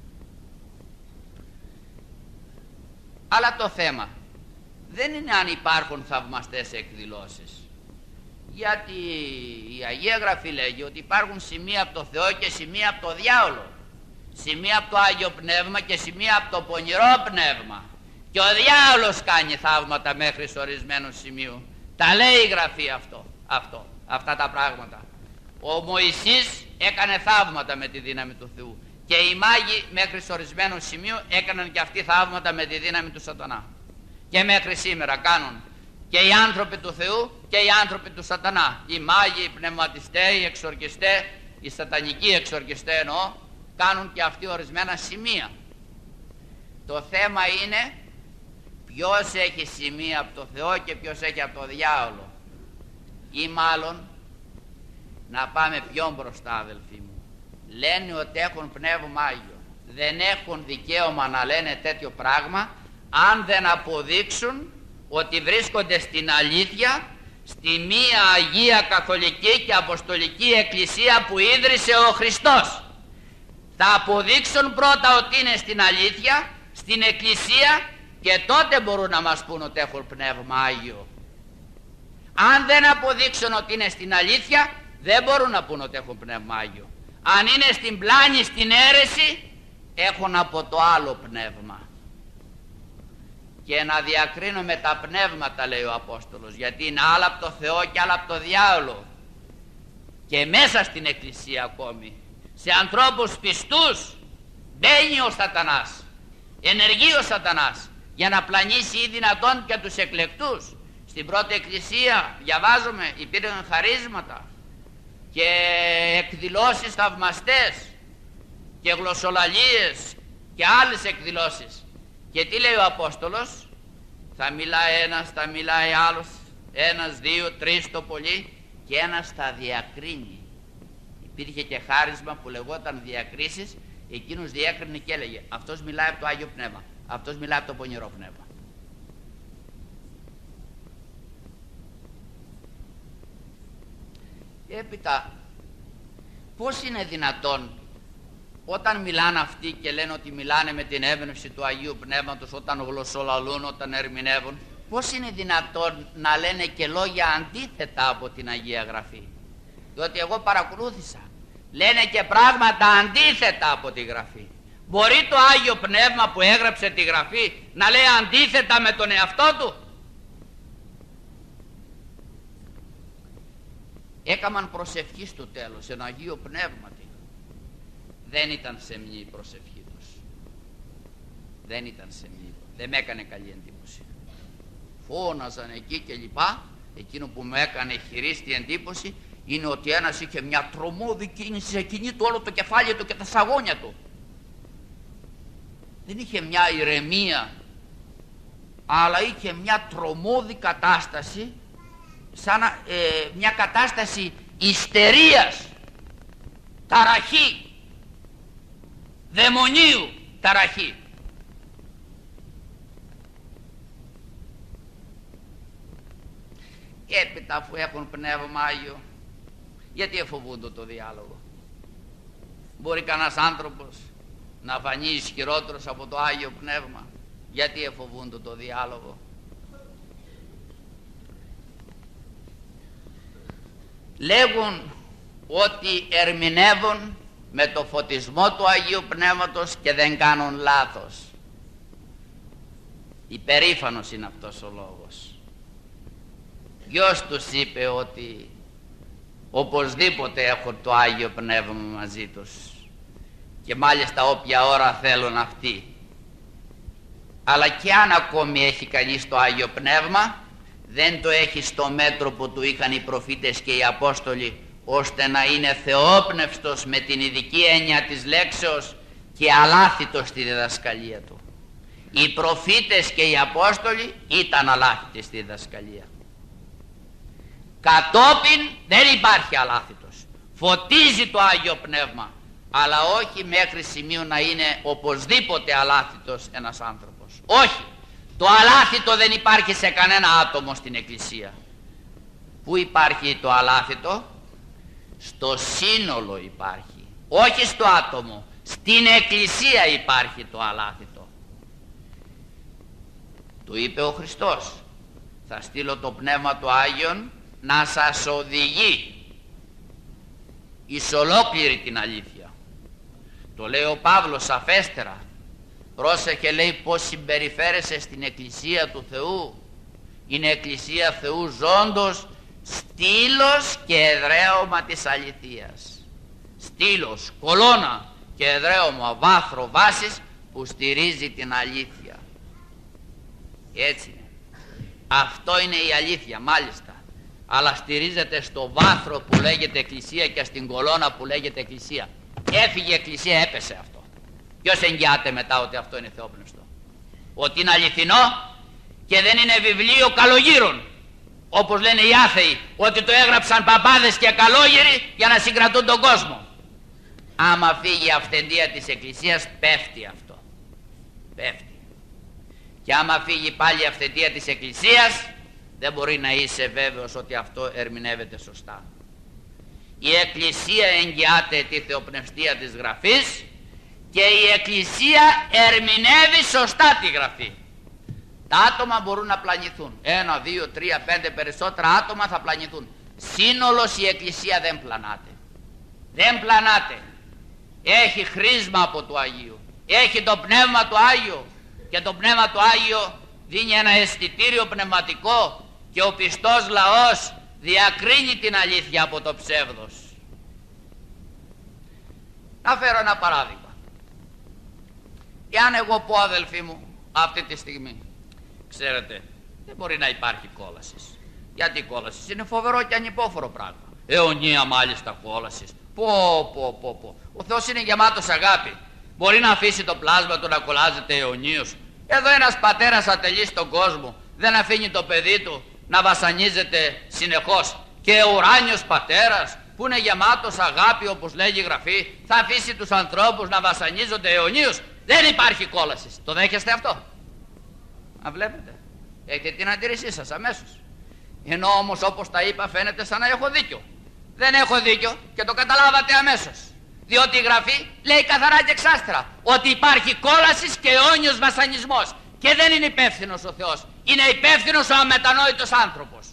Αλλά το θέμα δεν είναι αν υπάρχουν θαυμαστές εκδηλώσεις, γιατί η Αγία Γραφή λέγει ότι υπάρχουν σημεία από το Θεό και σημεία από το διάολο, σημεία από το Άγιο Πνεύμα και σημεία από το πονηρό πνεύμα, και ο διάολος κάνει θαύματα μέχρι ορισμένου σημείου. Τα λέει η Γραφή αυτά τα πράγματα. Ο Μωυσής έκανε θαύματα με τη δύναμη του Θεού και οι μάγοι μέχρι ορισμένου σημείου έκαναν και αυτοί θαύματα με τη δύναμη του σατανά. Και μέχρι σήμερα κάνουν και οι άνθρωποι του Θεού και οι άνθρωποι του σατανά. Οι μάγοι, οι πνευματιστές, οι εξορκιστές, οι σατανικοί εξορκιστές εννοώ, κάνουν και αυτοί ορισμένα σημεία. Το θέμα είναι ποιος έχει σημεία από το Θεό και ποιος έχει από το διάολο. Ή μάλλον να πάμε πιο μπροστά, αδελφοί μου. Λένε ότι έχουν πνεύμα Άγιο. Δεν έχουν δικαίωμα να λένε τέτοιο πράγμα αν δεν αποδείξουν ότι βρίσκονται στην αλήθεια στη μία Αγία Καθολική και Αποστολική Εκκλησία που ίδρυσε ο Χριστός. Θα αποδείξουν πρώτα ότι είναι στην αλήθεια, στην Εκκλησία, και τότε μπορούν να μας πούν ότι έχουν Πνεύμα Άγιο. Αν δεν αποδείξουν ότι είναι στην αλήθεια, δεν μπορούν να πούν ότι έχουν Πνεύμα Άγιο. Αν είναι στην πλάνη, στην αίρεση, έχουν από το άλλο πνεύμα. Και να διακρίνουμε τα πνεύματα, λέει ο Απόστολος, γιατί είναι άλλα από το Θεό και άλλα από το διάολο. Και μέσα στην Εκκλησία ακόμη, σε ανθρώπους πιστούς, μπαίνει ο Σατανάς, ενεργεί ο Σατανάς, για να πλανήσει ή δυνατόν και τους εκλεκτούς. Στην πρώτη Εκκλησία διαβάζουμε, υπήρχαν χαρίσματα και εκδηλώσεις θαυμαστές και γλωσσολαλίες και άλλες εκδηλώσεις. Και τι λέει ο Απόστολος? Θα μιλάει ένας, θα μιλάει άλλος, ένας, δύο, τρεις το πολύ, και ένας θα διακρίνει. Υπήρχε και χάρισμα που λεγόταν διακρίσεις, εκείνος διέκρινε και έλεγε αυτός μιλάει από το Άγιο Πνεύμα, αυτός μιλάει από το Πονηρό Πνεύμα. Έπειτα, πώς είναι δυνατόν όταν μιλάνε αυτοί και λένε ότι μιλάνε με την έμπνευση του Αγίου Πνεύματος, όταν γλωσσολαλούν, όταν ερμηνεύουν, πώς είναι δυνατόν να λένε και λόγια αντίθετα από την Αγία Γραφή? Διότι εγώ παρακολούθησα, λένε και πράγματα αντίθετα από τη Γραφή. Μπορεί το Άγιο Πνεύμα που έγραψε τη Γραφή να λέει αντίθετα με τον εαυτό του? Έκαναν προσευχή στο τέλος, ένα Αγίο Πνεύματι. Δεν ήταν σεμνή η προσευχή τους. Δεν ήταν σεμνή. Δεν με έκανε καλή εντύπωση. Φώναζαν εκεί και λοιπά. Εκείνο που με έκανε χειρίστη εντύπωση είναι ότι ένας είχε μια τρομώδη κίνηση, σε κινεί όλο το κεφάλι του και τα σαγόνια του. Δεν είχε μια ηρεμία, αλλά είχε μια τρομώδη κατάσταση, σαν μια κατάσταση ιστερίας, ταραχή, δαιμονίου ταραχή. Και έπειτα, αφού έχουν Πνεύμα Άγιο, γιατί εφοβούνται το διάλογο? Μπορεί κανένας άνθρωπος να φανεί ισχυρότερος από το Άγιο Πνεύμα? Γιατί εφοβούνται το διάλογο? Λέγουν ότι ερμηνεύουν με το φωτισμό του Αγίου Πνεύματος και δεν κάνουν λάθος. Υπερήφανος είναι αυτός ο λόγος. Ποιος τους είπε ότι οπωσδήποτε έχουν το Άγιο Πνεύμα μαζί τους, και μάλιστα όποια ώρα θέλουν αυτοί? Αλλά και αν ακόμη έχει κανείς το Άγιο Πνεύμα, δεν το έχει στο μέτρο που του είχαν οι προφήτες και οι Απόστολοι, ώστε να είναι θεόπνευστος με την ειδική έννοια της λέξεως και αλάθητος στη διδασκαλία του. Οι προφήτες και οι Απόστολοι ήταν αλάθητοι στη διδασκαλία. Κατόπιν δεν υπάρχει αλάθητος. Φωτίζει το Άγιο Πνεύμα, αλλά όχι μέχρι σημείο να είναι οπωσδήποτε αλάθητος ένας άνθρωπος. Όχι. Το αλάθητο δεν υπάρχει σε κανένα άτομο στην Εκκλησία. Πού υπάρχει το αλάθητο? Στο σύνολο υπάρχει. Όχι στο άτομο. Στην Εκκλησία υπάρχει το αλάθητο. Του είπε ο Χριστός, θα στείλω το Πνεύμα του Άγιον να σας οδηγεί εις ολόκληρη την αλήθεια. Το λέει ο Παύλος σαφέστερα. Πρόσεχε, λέει, πως συμπεριφέρεσαι στην Εκκλησία του Θεού. Είναι Εκκλησία Θεού ζώντος, στήλος και εδραίωμα της αληθείας. Στήλος, κολόνα και εδραίωμα, βάθρο βάσης που στηρίζει την αλήθεια. Έτσι είναι. Αυτό είναι η αλήθεια, μάλιστα. Αλλά στηρίζεται στο βάθρο που λέγεται Εκκλησία και στην κολόνα που λέγεται Εκκλησία. Έφυγε η Εκκλησία, έπεσε αυτό. Ποιος εγγυάται μετά ότι αυτό είναι θεόπνευστο? Ότι είναι αληθινό και δεν είναι βιβλίο καλογύρων, όπως λένε οι άθεοι, ότι το έγραψαν παπάδες και καλόγεροι για να συγκρατούν τον κόσμο. Άμα φύγει η αυθεντία της Εκκλησίας, πέφτει αυτό. Πέφτει. Και άμα φύγει πάλι η αυθεντία της Εκκλησίας, δεν μπορεί να είσαι βέβαιος ότι αυτό ερμηνεύεται σωστά. Η Εκκλησία εγγυάται τη θεοπνευστία της Γραφής και η Εκκλησία ερμηνεύει σωστά τη Γραφή. Τα άτομα μπορούν να πλανηθούν. 1, 2, 3, 5 περισσότερα άτομα θα πλανηθούν. Σύνολος η Εκκλησία δεν πλανάται. Δεν πλανάται. Έχει χρήσμα από το Αγίου. Έχει το Πνεύμα του Άγιο. Και το Πνεύμα του Άγιο δίνει ένα αισθητήριο πνευματικό και ο πιστός λαός διακρίνει την αλήθεια από το ψεύδος. Να φέρω ένα παράδειγμα. Εάν εγώ πω, αδελφοί μου, αυτή τη στιγμή, ξέρετε, δεν μπορεί να υπάρχει κόλασης. Γιατί η κόλαση είναι φοβερό και ανυπόφορο πράγμα. Αιωνία μάλιστα κόλασης. Πω. Ο Θεός είναι γεμάτος αγάπη. Μπορεί να αφήσει το πλάσμα του να κολλάζεται αιωνίως. Εδώ ένας πατέρας ατελεί στον κόσμο δεν αφήνει το παιδί του να βασανίζεται συνεχώς. Και ο ουράνιος πατέρας που είναι γεμάτος αγάπη, όπως λέγει η Γραφή, θα αφήσει τους ανθρώπους να βασανίζονται αιωνίως. Δεν υπάρχει κόλαση. Το δέχεστε αυτό? Να βλέπετε. Έχετε την αντίρρησή σας αμέσως. Ενώ όμως όπως τα είπα φαίνεται σαν να έχω δίκιο. Δεν έχω δίκιο και το καταλάβατε αμέσως. Διότι η Γραφή λέει καθαρά και εξάστερα ότι υπάρχει κόλασης και αιώνιος βασανισμός. Και δεν είναι υπεύθυνος ο Θεός. Είναι υπεύθυνος ο αμετανόητος άνθρωπος.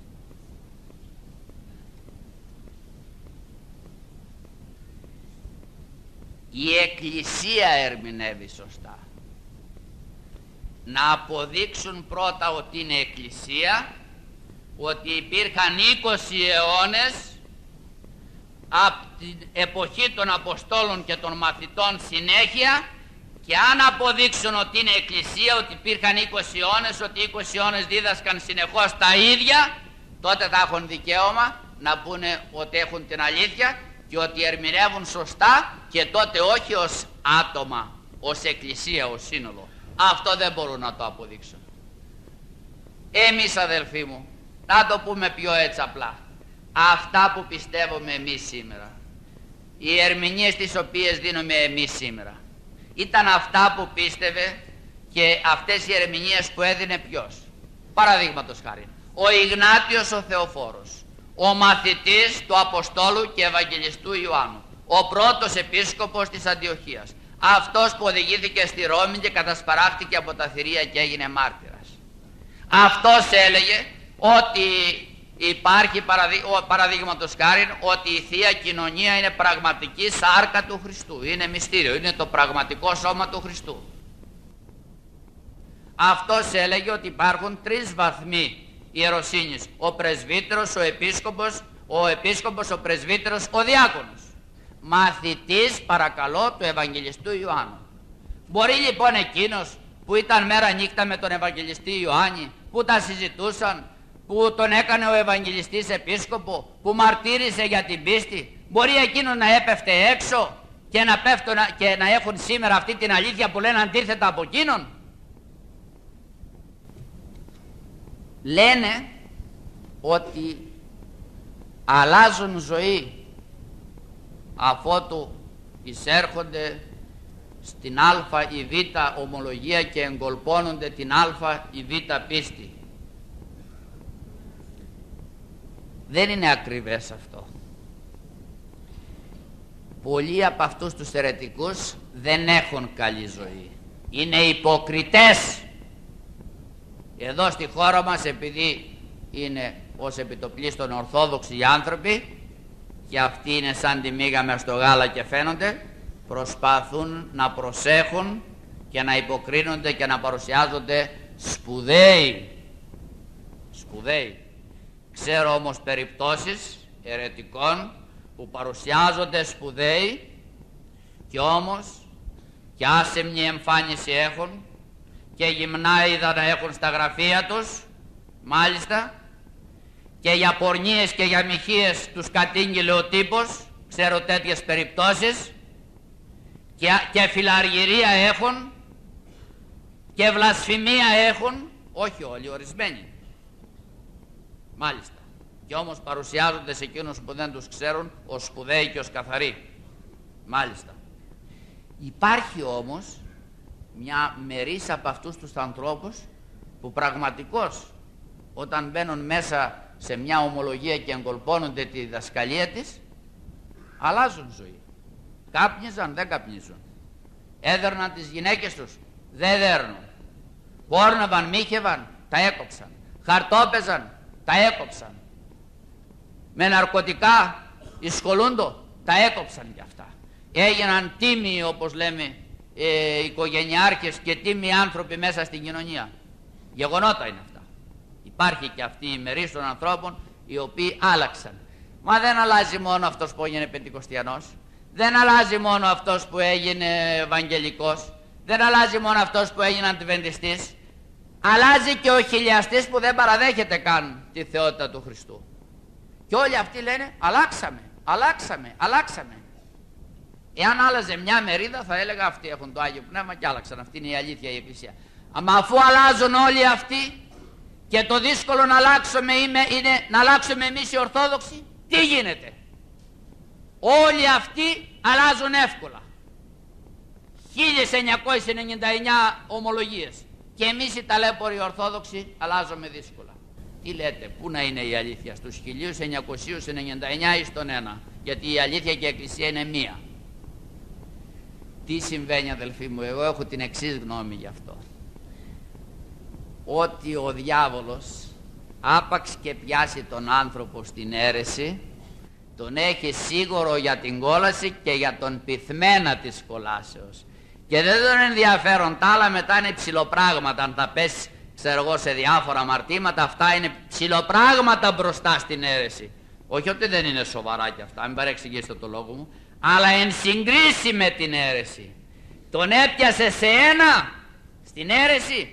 Η Εκκλησία ερμηνεύει σωστά. Να αποδείξουν πρώτα ότι είναι Εκκλησία, ότι υπήρχαν 20 αιώνες από την εποχή των Αποστόλων και των μαθητών συνέχεια, και αν αποδείξουν ότι είναι Εκκλησία, ότι υπήρχαν 20 αιώνες, ότι 20 αιώνες δίδασκαν συνεχώς τα ίδια, τότε θα έχουν δικαίωμα να πούνε ότι έχουν την αλήθεια και ότι ερμηνεύουν σωστά, και τότε όχι ως άτομα, ως Εκκλησία, ως σύνολο. Αυτό δεν μπορούν να το αποδείξουν. Εμείς, αδελφοί μου, να το πούμε πιο έτσι απλά, αυτά που πιστεύουμε εμείς σήμερα, οι ερμηνείες τις οποίες δίνουμε εμείς σήμερα, ήταν αυτά που πίστευε και αυτές οι ερμηνείες που έδινε ποιος? Παραδείγματος χάρη, ο Ιγνάτιος ο Θεοφόρος, ο μαθητής του Αποστόλου και Ευαγγελιστού Ιωάννου, ο πρώτος επίσκοπος της Αντιοχίας, αυτός που οδηγήθηκε στη Ρώμη και κατασπαράχτηκε από τα θηρία και έγινε μάρτυρας. Αυτός έλεγε ότι υπάρχει, παραδείγματος χάρη, ότι η Θεία Κοινωνία είναι πραγματική σάρκα του Χριστού, είναι μυστήριο, είναι το πραγματικό σώμα του Χριστού. Αυτός έλεγε ότι υπάρχουν 3 βαθμοί ιεροσύνης: ο πρεσβύτερος, ο επίσκοπος, ο πρεσβύτερος, ο διάκονος. Μαθητής, παρακαλώ, του Ευαγγελιστού Ιωάννου. Μπορεί λοιπόν εκείνος που ήταν μέρα νύχτα με τον Ευαγγελιστή Ιωάννη, που τα συζητούσαν, που τον έκανε ο Ευαγγελιστής επίσκοπο, που μαρτύρησε για την πίστη, μπορεί εκείνος να έπεφτε έξω και να έχουν σήμερα αυτή την αλήθεια που λένε αντίθετα από εκείνον? Λένε ότι αλλάζουν ζωή αφότου εισέρχονται στην α ή β ομολογία και εγκολπώνονται την α ή β πίστη. Δεν είναι ακριβές αυτό. Πολλοί από αυτούς τους αιρετικούς δεν έχουν καλή ζωή. Είναι υποκριτές. Εδώ στη χώρα μας, επειδή είναι ως επιτοπλίστων ορθόδοξοι οι άνθρωποι και αυτοί είναι σαν τη μύγα μες στο γάλα και φαίνονται, προσπαθούν να προσέχουν και να υποκρίνονται και να παρουσιάζονται σπουδαίοι. Ξέρω όμως περιπτώσεις αιρετικών που παρουσιάζονται σπουδαίοι και όμως και άσεμνη εμφάνιση έχουν και γυμνά είδα να έχουν στα γραφεία τους, μάλιστα, και για πορνίες και για μοιχείες τους κατήγγειλε ο τύπος, ξέρω τέτοιες περιπτώσεις, και φιλαργυρία έχουν και βλασφημία έχουν, όχι όλοι, ορισμένοι, μάλιστα, και όμως παρουσιάζονται σε εκείνους που δεν τους ξέρουν ως σπουδαίοι και ως καθαροί, μάλιστα. Υπάρχει όμως μια μερίς από αυτούς τους ανθρώπους που πραγματικώς όταν μπαίνουν μέσα σε μια ομολογία και εγκολπώνονται τη διδασκαλία της, αλλάζουν ζωή. Κάπνιζαν, δεν καπνίζουν. Έδερναν τις γυναίκες τους, δεν δέρνουν. Πόρνευαν, μύχευαν, τα έκοψαν. Χαρτόπαιζαν, τα έκοψαν. Με ναρκωτικά εισχολούντο, τα έκοψαν κι αυτά. Έγιναν τίμοι, όπως λέμε, οικογενειάρχες και τίμοι άνθρωποι μέσα στην κοινωνία. Γεγονότα είναι αυτά. Υπάρχει και αυτή η μερίδα των ανθρώπων οι οποίοι άλλαξαν. Μα δεν αλλάζει μόνο αυτός που έγινε Πεντηκοστιανός, δεν αλλάζει μόνο αυτός που έγινε Ευαγγελικός, δεν αλλάζει μόνο αυτός που έγινε Αντιβεντιστής, αλλάζει και ο χιλιαστής που δεν παραδέχεται καν τη θεότητα του Χριστού. Και όλοι αυτοί λένε αλλάξαμε, αλλάξαμε, αλλάξαμε. Εάν άλλαζε μια μερίδα θα έλεγα αυτοί έχουν το Άγιο Πνεύμα και άλλαξαν, αυτή είναι η αλήθεια, η Εκκλησία. Αλλά αφού αλλάζουν όλοι αυτοί και το δύσκολο να αλλάξουμε είναι να αλλάξουμε εμείς οι Ορθόδοξοι, τι γίνεται? Όλοι αυτοί αλλάζουν εύκολα. 1999 ομολογίες και εμείς οι ταλέποροι Ορθόδοξοι αλλάζουμε δύσκολα. Τι λέτε, πού να είναι η αλήθεια? Στους 1999 ή στον ένα? Γιατί η αλήθεια και η Εκκλησία είναι μία. Τι συμβαίνει, αδελφοί μου? Εγώ έχω την εξής γνώμη γι' αυτό. Ότι ο διάβολος άπαξ και πιάσει τον άνθρωπο στην αίρεση, τον έχει σίγουρο για την κόλαση και για τον πυθμένα της κολάσεως. Και δεν τον ενδιαφέρον τα άλλα, μετά είναι ψιλοπράγματα. Αν θα πέσει, ξέρω εγώ, σε διάφορα αμαρτήματα, αυτά είναι ψιλοπράγματα μπροστά στην αίρεση. Όχι ότι δεν είναι σοβαρά κι αυτά, μην παρεξηγήσετε το λόγο μου, αλλά εν συγκρίση με την αίρεση. Τον έπιασε σε ένα, στην αίρεση,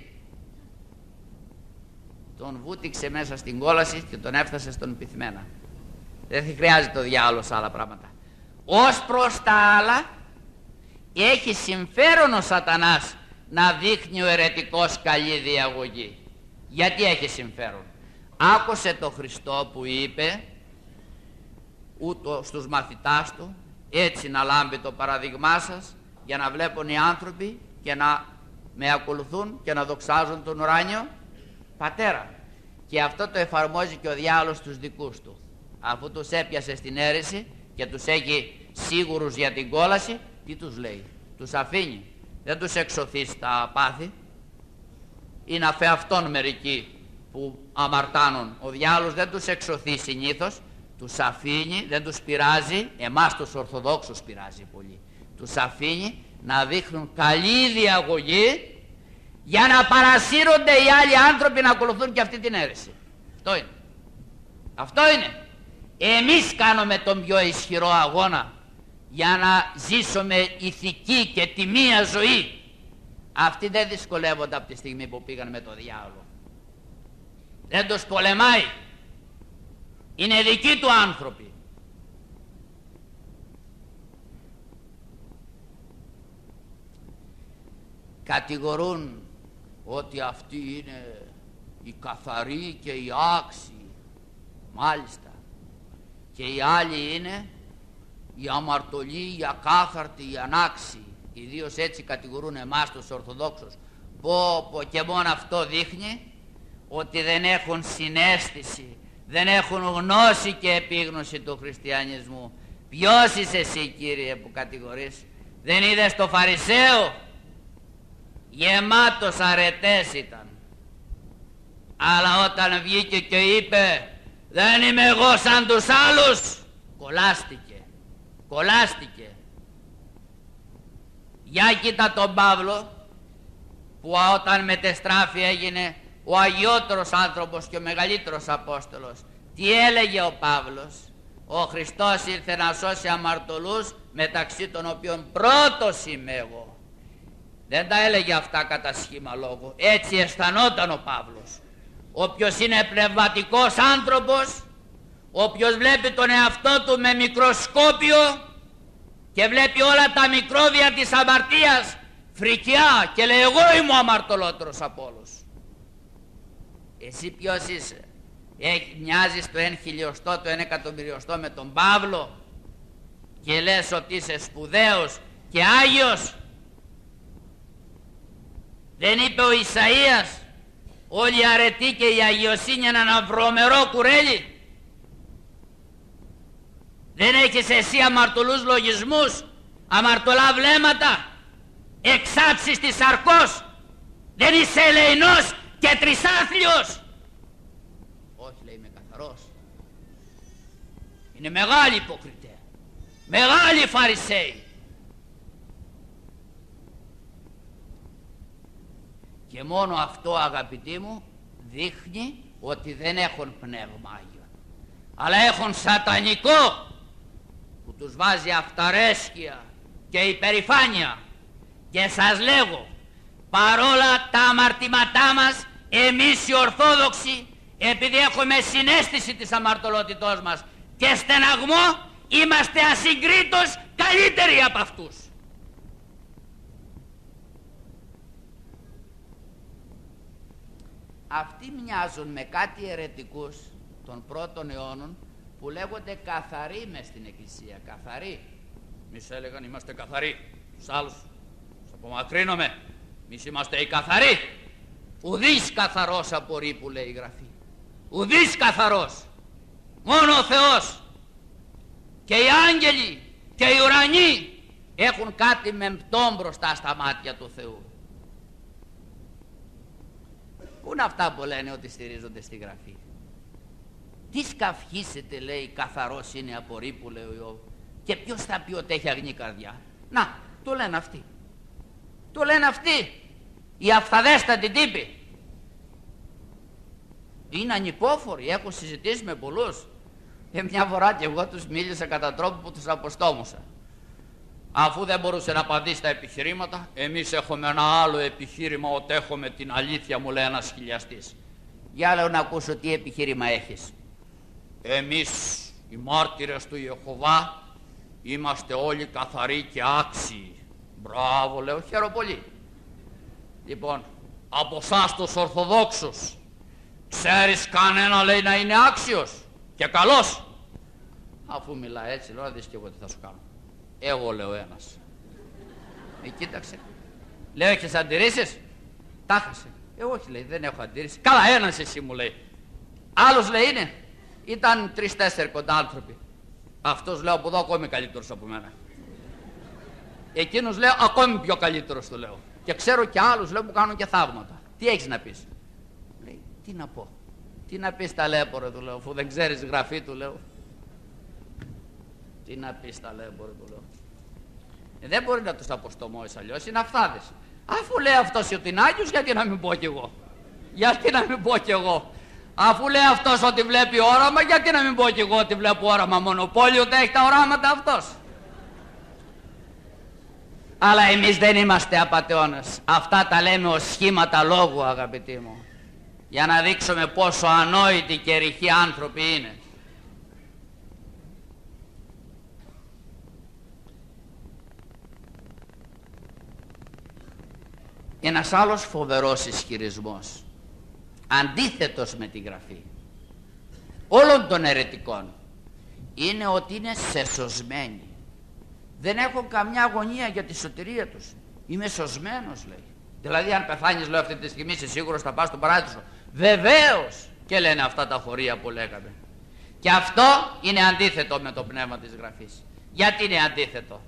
τον βούτυξε μέσα στην κόλαση και τον έφτασε στον πυθμένα. Δεν χρειάζεται ο διάολος άλλα πράγματα. Ως προς τα άλλα, έχει συμφέρον ο σατανάς να δείχνει ο αιρετικός καλή διαγωγή. Γιατί έχει συμφέρον? Άκουσε το Χριστό που είπε ούτω στους μαθητάς του, έτσι να λάμπει το παραδειγμά σας, για να βλέπουν οι άνθρωποι και να με ακολουθούν και να δοξάζουν τον ουράνιο Πατέρα. Και αυτό το εφαρμόζει και ο διάολος στους δικούς του. Αφού τους έπιασε στην αίρεση και τους έχει σίγουρους για την κόλαση, τι τους λέει? Τους αφήνει. Δεν τους εξωθεί στα πάθη. Είναι αφεαυτόν μερικοί που αμαρτάνουν. Ο διάολος δεν τους εξωθεί συνήθως. Τους αφήνει, δεν τους πειράζει. Εμάς τους Ορθοδόξους πειράζει πολύ. Τους αφήνει να δείχνουν καλή διαγωγή για να παρασύρονται οι άλλοι άνθρωποι να ακολουθούν και αυτή την αίρεση. Αυτό είναι. Αυτό είναι. Εμείς κάνουμε τον πιο ισχυρό αγώνα για να ζήσουμε ηθική και τιμία ζωή. Αυτοί δεν δυσκολεύονται από τη στιγμή που πήγαν με το διάολο. Δεν τους πολεμάει. Είναι δικοί του άνθρωποι. Κατηγορούν ότι αυτοί είναι οι καθαροί και οι άξιοι. Μάλιστα. Και οι άλλοι είναι οι αμαρτωλοί, οι ακάθαρτοι, οι ανάξιοι. Ιδίως έτσι κατηγορούν εμάς τους Ορθοδόξους. Πω και μόνο αυτό δείχνει ότι δεν έχουν συναίσθηση, δεν έχουν γνώση και επίγνωση του χριστιανισμού. Ποιος είσαι εσύ, Κύριε, που κατηγορείς? Δεν είδες το Φαρισαίο? Γεμάτος αρετές ήταν. Αλλά όταν βγήκε και είπε δεν είμαι εγώ σαν τους άλλους, κολλάστηκε. Για κοίτα τον Παύλο που όταν μετεστράφη έγινε ο αγιότερος άνθρωπος και ο μεγαλύτερος Απόστολος. Τι έλεγε ο Παύλος? Ο Χριστός ήρθε να σώσει αμαρτωλούς, μεταξύ των οποίων πρώτος είμαι εγώ. Δεν τα έλεγε αυτά κατά σχήμα λόγου. Έτσι αισθανόταν ο Παύλος. Όποιος είναι πνευματικός άνθρωπος, όποιος βλέπει τον εαυτό του με μικροσκόπιο και βλέπει όλα τα μικρόβια της αμαρτίας, φρικιά και λέει εγώ είμαι ο αμαρτωλότερος από όλους. Εσύ ποιος είσαι? Μοιάζεις το 1.000.000, το 1.000.000 με τον Παύλο και λες ότι είσαι σπουδαίος και Άγιος? Δεν είπε ο Ισαΐας όλη η αρετή και η αγιοσύνη είναι ένα βρωμερό κουρέλι? Δεν έχεις εσύ αμαρτωλούς λογισμούς, αμαρτωλά βλέμματα, εξάψεις της σαρκός? Δεν είσαι ελεηνός και τρισάθλιος? Όχι, λέει, είμαι καθαρός. Είναι μεγάλη υποκριτέ, μεγάλοι φαρισαίοι. Και μόνο αυτό, αγαπητοί μου, δείχνει ότι δεν έχουν πνεύμα Άγιο, αλλά έχουν σατανικό που τους βάζει αυταρέσκεια και υπερηφάνεια. Και σας λέγω, παρόλα τα αμαρτήματά μας, εμείς οι Ορθόδοξοι, επειδή έχουμε συναίσθηση της αμαρτωλότητός μας και στεναγμό, είμαστε ασυγκρίτως καλύτεροι από αυτούς. Αυτοί μοιάζουν με κάτι αιρετικούς των πρώτων αιώνων που λέγονται καθαροί μες στην Εκκλησία. Καθαροί. Εμείς έλεγαν είμαστε καθαροί. Τους άλλους τους απομακρύνομαι. Εμείς είμαστε οι καθαροί. Ουδής καθαρός απορρίπου, λέει η Γραφή. Ουδής καθαρός. Μόνο ο Θεός. Και οι άγγελοι και οι ουρανοί έχουν κάτι μεμπτό μπροστά στα μάτια του Θεού. Πού είναι αυτά που λένε ότι στηρίζονται στη Γραφή? Τι σκαυχίσετε, λέει, καθαρός είναι απορρίπου, λέει ο Ιώβ. Και ποιος θα πει ότι έχει αγνή καρδιά? Να, το λένε αυτοί. Το λένε αυτοί. Οι αυθαδέστατοι τύποι. Είναι ανυπόφοροι, έχω συζητήσει με πολλούς. Μια φορά και εγώ τους μίλησα κατά τρόπο που τους αποστόμωσα. Αφού δεν μπορούσε να απαντήσει στα επιχειρήματα, εμείς έχουμε ένα άλλο επιχείρημα, ότι έχουμε την αλήθεια, μου λέει ένας χιλιαστής. Για λέω να ακούσω τι επιχείρημα έχεις. Εμείς οι μάρτυρες του Ιεχωβά είμαστε όλοι καθαροί και άξιοι. Μπράβο, λέω, χαίρομαι πολύ. Λοιπόν, από εσάς τους Ορθοδόξους, ξέρεις κανένα, λέει, να είναι άξιος και καλός? Αφού μιλά έτσι, λέω, να δεις και εγώ τι θα σου κάνω. Εγώ, λέω, ένας. Κοίταξε. Λέω, έχεις αντιρρήσεις? Τα χάσε. Όχι, λέει, δεν έχω αντίρρηση. Καλά, ένας εσύ, μου λέει. Άλλος, λέει, είναι. Ήταν 3-4 κοντά άνθρωποι. Αυτός, λέω, από εδώ ακόμη καλύτερος από μένα. Εκείνος, λέω, ακόμη πιο καλύτερος, του λέω. Και ξέρω και άλλους, λέω, που κάνουν και θαύματα. Τι έχεις να πεις? Λέει, τι να πω? Τι να πεις ταλέπορο, του λέω, αφού δεν ξέρεις Γραφή, του λέω. Τι να πεις ταλέπορο, του λέω. Δεν μπορεί να τους αποστομώσεις αλλιώς, είναι αυθάδες. Αφού λέει αυτός ότι είναι Άγιος, γιατί να μην πω κι εγώ? Γιατί να μην πω κι εγώ? Αφού λέει αυτός ότι βλέπει όραμα, γιατί να μην πω κι εγώ ότι βλέπω όραμα? Μονοπόλιο δεν έχει τα οράματα αυτός? Αλλά εμείς δεν είμαστε απατεώνες. Αυτά τα λέμε ως σχήματα λόγου, αγαπητοί μου, για να δείξουμε πόσο ανόητοι και ρηχοί άνθρωποι είναι. Ένας άλλος φοβερός ισχυρισμός, αντίθετος με τη Γραφή, όλων των αιρετικών, είναι ότι είναι σεσωσμένοι. Δεν έχουν καμιά αγωνία για τη σωτηρία τους. Είμαι σωσμένος, λέει. Δηλαδή αν πεθάνεις, λέω, αυτή τη στιγμή είσαι σίγουρος θα πας στον παράδεισο? Βεβαίως. Και λένε αυτά τα χωρία που λέγαμε. Και αυτό είναι αντίθετο με το πνεύμα της Γραφής. Γιατί είναι αντίθετο?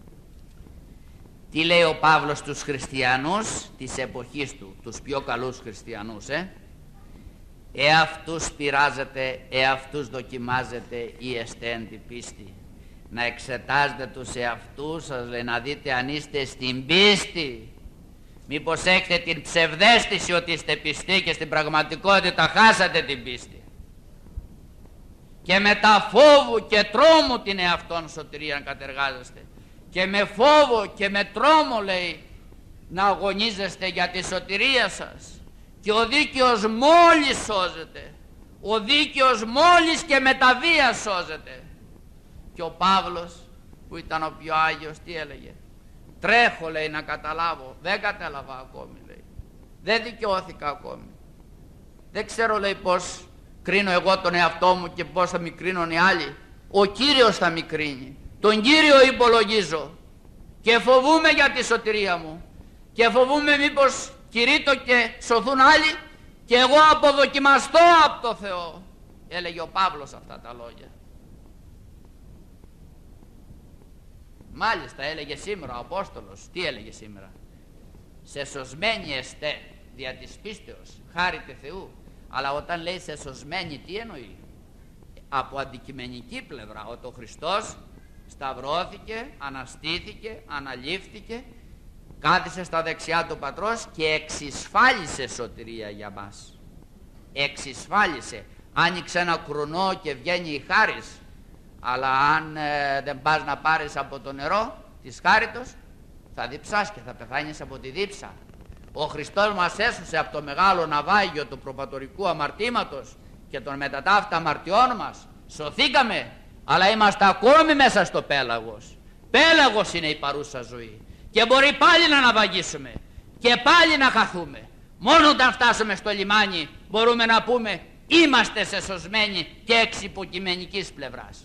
Τι λέει ο Παύλος στους χριστιανούς της εποχής του, τους πιο καλούς χριστιανούς, εαυτούς πειράζετε, εαυτούς δοκιμάζετε ή εστέν την πίστη. Να εξετάζετε τους εαυτούς σας, λέει, να δείτε αν είστε στην πίστη. Μήπως έχετε την ψευδαίσθηση ότι είστε πιστοί και στην πραγματικότητα χάσατε την πίστη. Και με τα φόβου και τρόμου την εαυτόν σωτηρία κατεργάζεστε. Και με φόβο και με τρόμο, λέει, να αγωνίζεστε για τη σωτηρία σας. Και ο δίκαιος μόλις σώζεται. Ο δίκαιος μόλις και με τα βία σώζεται. Και ο Παύλος, που ήταν ο πιο Άγιος, τι έλεγε? Τρέχω, λέει, να καταλάβω. Δεν κατάλαβα ακόμη, λέει. Δεν δικαιώθηκα ακόμη. Δεν ξέρω, λέει, πώς κρίνω εγώ τον εαυτό μου και πώς θα με κρίνουν οι άλλοι. Ο Κύριος θα με κρίνει. Τον Κύριο υπολογίζω. Και φοβούμαι για τη σωτηρία μου. Και φοβούμαι μήπως κηρύττω και σωθούν άλλοι και εγώ αποδοκιμαστώ από το Θεό. Έλεγε ο Παύλος αυτά τα λόγια. Μάλιστα έλεγε σήμερα ο Απόστολος. Τι έλεγε σήμερα? Σε σωσμένοι εστέ δια της πίστεως, χάρητε Θεού. Αλλά όταν λέει σε σωσμένοι, τι εννοεί? Από αντικειμενική πλευρά, ότι ο Χριστός σταυρώθηκε, αναστήθηκε, αναλήφθηκε, κάθισε στα δεξιά του Πατρός και εξισφάλισε σωτηρία για μας. Εξισφάλισε. Άνοιξε ένα κρουνό και βγαίνει η χάρις, αλλά αν δεν πας να πάρεις από το νερό της χάριτος, θα διψάς και θα πεθάνεις από τη δίψα. Ο Χριστός μας έσωσε από το μεγάλο ναυάγιο του προπατορικού αμαρτήματος και των μεταταύτα αμαρτιών μας. Σωθήκαμε, αλλά είμαστε ακόμη μέσα στο πέλαγος. Πέλαγος είναι η παρούσα ζωή και μπορεί πάλι να ναυαγίσουμε και πάλι να χαθούμε. Μόνο όταν φτάσουμε στο λιμάνι μπορούμε να πούμε είμαστε σεσωσμένοι και εξ υποκειμενικής πλευράς.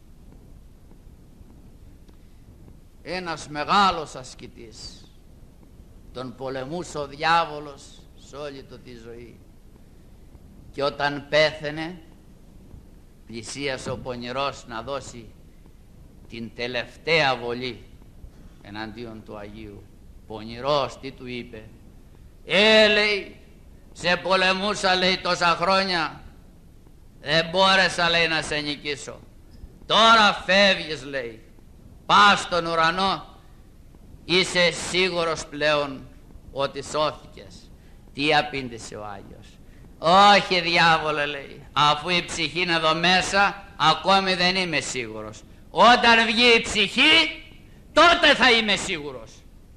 Ένας μεγάλος ασκητής, τον πολεμούσε ο διάβολος σε όλη του τη ζωή, και όταν πέθαινε πλησίασε ο πονηρός να δώσει την τελευταία βολή εναντίον του Αγίου. Πονηρός τι του είπε? Λέει, σε πολεμούσα, λέει, τόσα χρόνια, δεν μπόρεσα, λέει, να σε νικήσω. Τώρα φεύγεις, λέει, πας στον ουρανό, είσαι σίγουρος πλέον ότι σώθηκες. Τι απήντησε ο Άγιος? Όχι, διάβολε, λέει, αφού η ψυχή είναι εδώ μέσα, ακόμη δεν είμαι σίγουρος. Όταν βγει η ψυχή, τότε θα είμαι σίγουρος.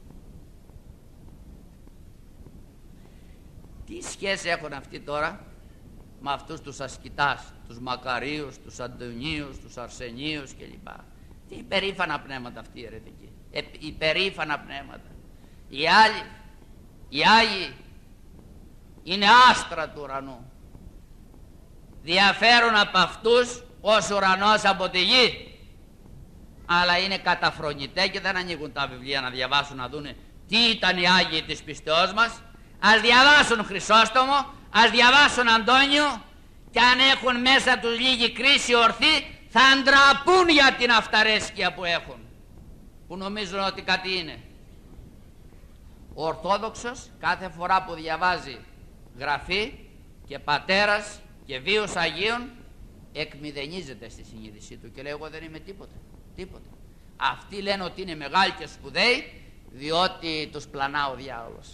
Τι σχέση έχουν αυτοί τώρα με αυτούς τους ασκητάς, τους Μακαρίους, τους Αντωνίους, τους Αρσενίους κλπ? Τι υπερήφανα πνεύματα αυτοί οι αιρετικοί, υπερήφανα πνεύματα. Οι άλλοι, οι Άγιοι, είναι άστρα του ουρανού. Διαφέρουν από αυτούς ως ουρανός από τη γη, αλλά είναι καταφρονητέ και δεν ανοίγουν τα βιβλία να διαβάσουν, να δούνε τι ήταν οι Άγιοι της πιστεώς μας. Ας διαβάσουν Χρυσόστομο, ας διαβάσουν Αντώνιο, και αν έχουν μέσα τους λίγη κρίση ορθή, θα ντραπούν για την αυταρέσκεια που έχουν, που νομίζουν ότι κάτι είναι. Ο Ορθόδοξος κάθε φορά που διαβάζει γραφή και πατέρας και βίους Αγίων, εκμηδενίζεται στη συνείδησή του και λέει εγώ δεν είμαι τίποτε, τίποτε. Αυτοί λένε ότι είναι μεγάλοι και σπουδαίοι διότι τους πλανά ο διάολος.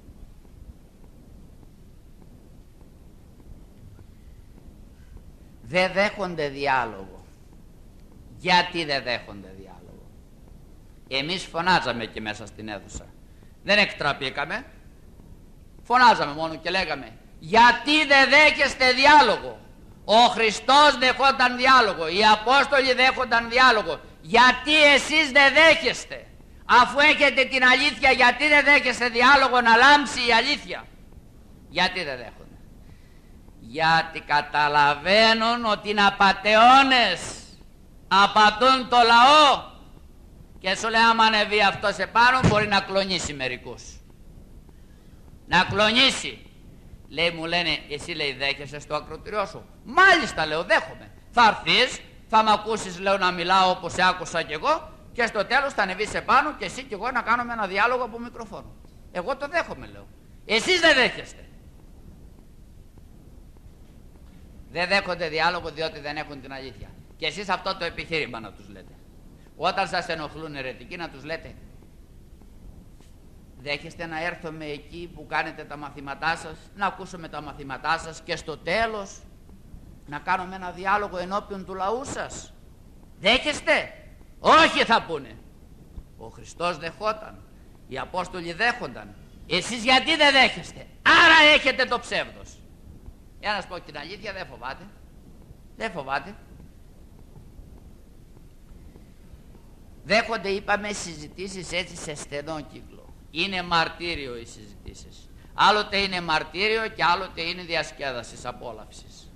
Δεν δέχονται διάλογο. Γιατί δεν δέχονται διάλογο? Εμείς φωνάζαμε και μέσα στην αίθουσα, δεν εκτραπήκαμε, φωνάζαμε μόνο και λέγαμε γιατί δεν δέχεστε διάλογο? Ο Χριστός δεχόταν διάλογο, οι Απόστολοι δέχονταν διάλογο. Γιατί εσείς δεν δέχεστε? Αφού έχετε την αλήθεια, γιατί δεν δέχεστε διάλογο να λάμψει η αλήθεια? Γιατί δεν δέχονται? Γιατί καταλαβαίνουν ότι είναι απατεώνες, απατούν το λαό, και σου λέει άμα ανεβεί αυτός επάνω μπορεί να κλονίσει μερικούς, να κλονίσει. Λέει, μου λένε, εσύ, λέει, δέχεσαι στο ακροτηριό σου? Μάλιστα, λέω, δέχομαι. Θα έρθεις, θα μ' ακούσεις, λέω, να μιλάω όπως σε άκουσα κι εγώ, και στο τέλος θα ανεβείς επάνω και εσύ κι εγώ να κάνουμε ένα διάλογο από μικροφόνο. Εγώ το δέχομαι, λέω. Εσείς δεν δέχεστε. Δεν δέχονται διάλογο διότι δεν έχουν την αλήθεια. Και εσείς αυτό το επιχείρημα να τους λέτε. Όταν σας ενοχλούν αιρετικοί, να τους λέτε δέχεστε να έρθουμε εκεί που κάνετε τα μαθήματά σας, να ακούσουμε τα μαθήματά σας και στο τέλος να κάνουμε ένα διάλογο ενώπιον του λαού σας? Δέχεστε? Όχι, θα πούνε. Ο Χριστός δεχόταν, οι Απόστολοι δέχονταν, εσείς γιατί δεν δέχεστε? Άρα έχετε το ψεύδος. Για να σας πω την αλήθεια, δεν φοβάται. Δεν φοβάται. Δέχονται, είπαμε, συζητήσεις έτσι σε στενό κύκλο. Είναι μαρτύριο οι συζητήσεις. Άλλοτε είναι μαρτύριο και άλλοτε είναι διασκέδασης, απόλαυσης.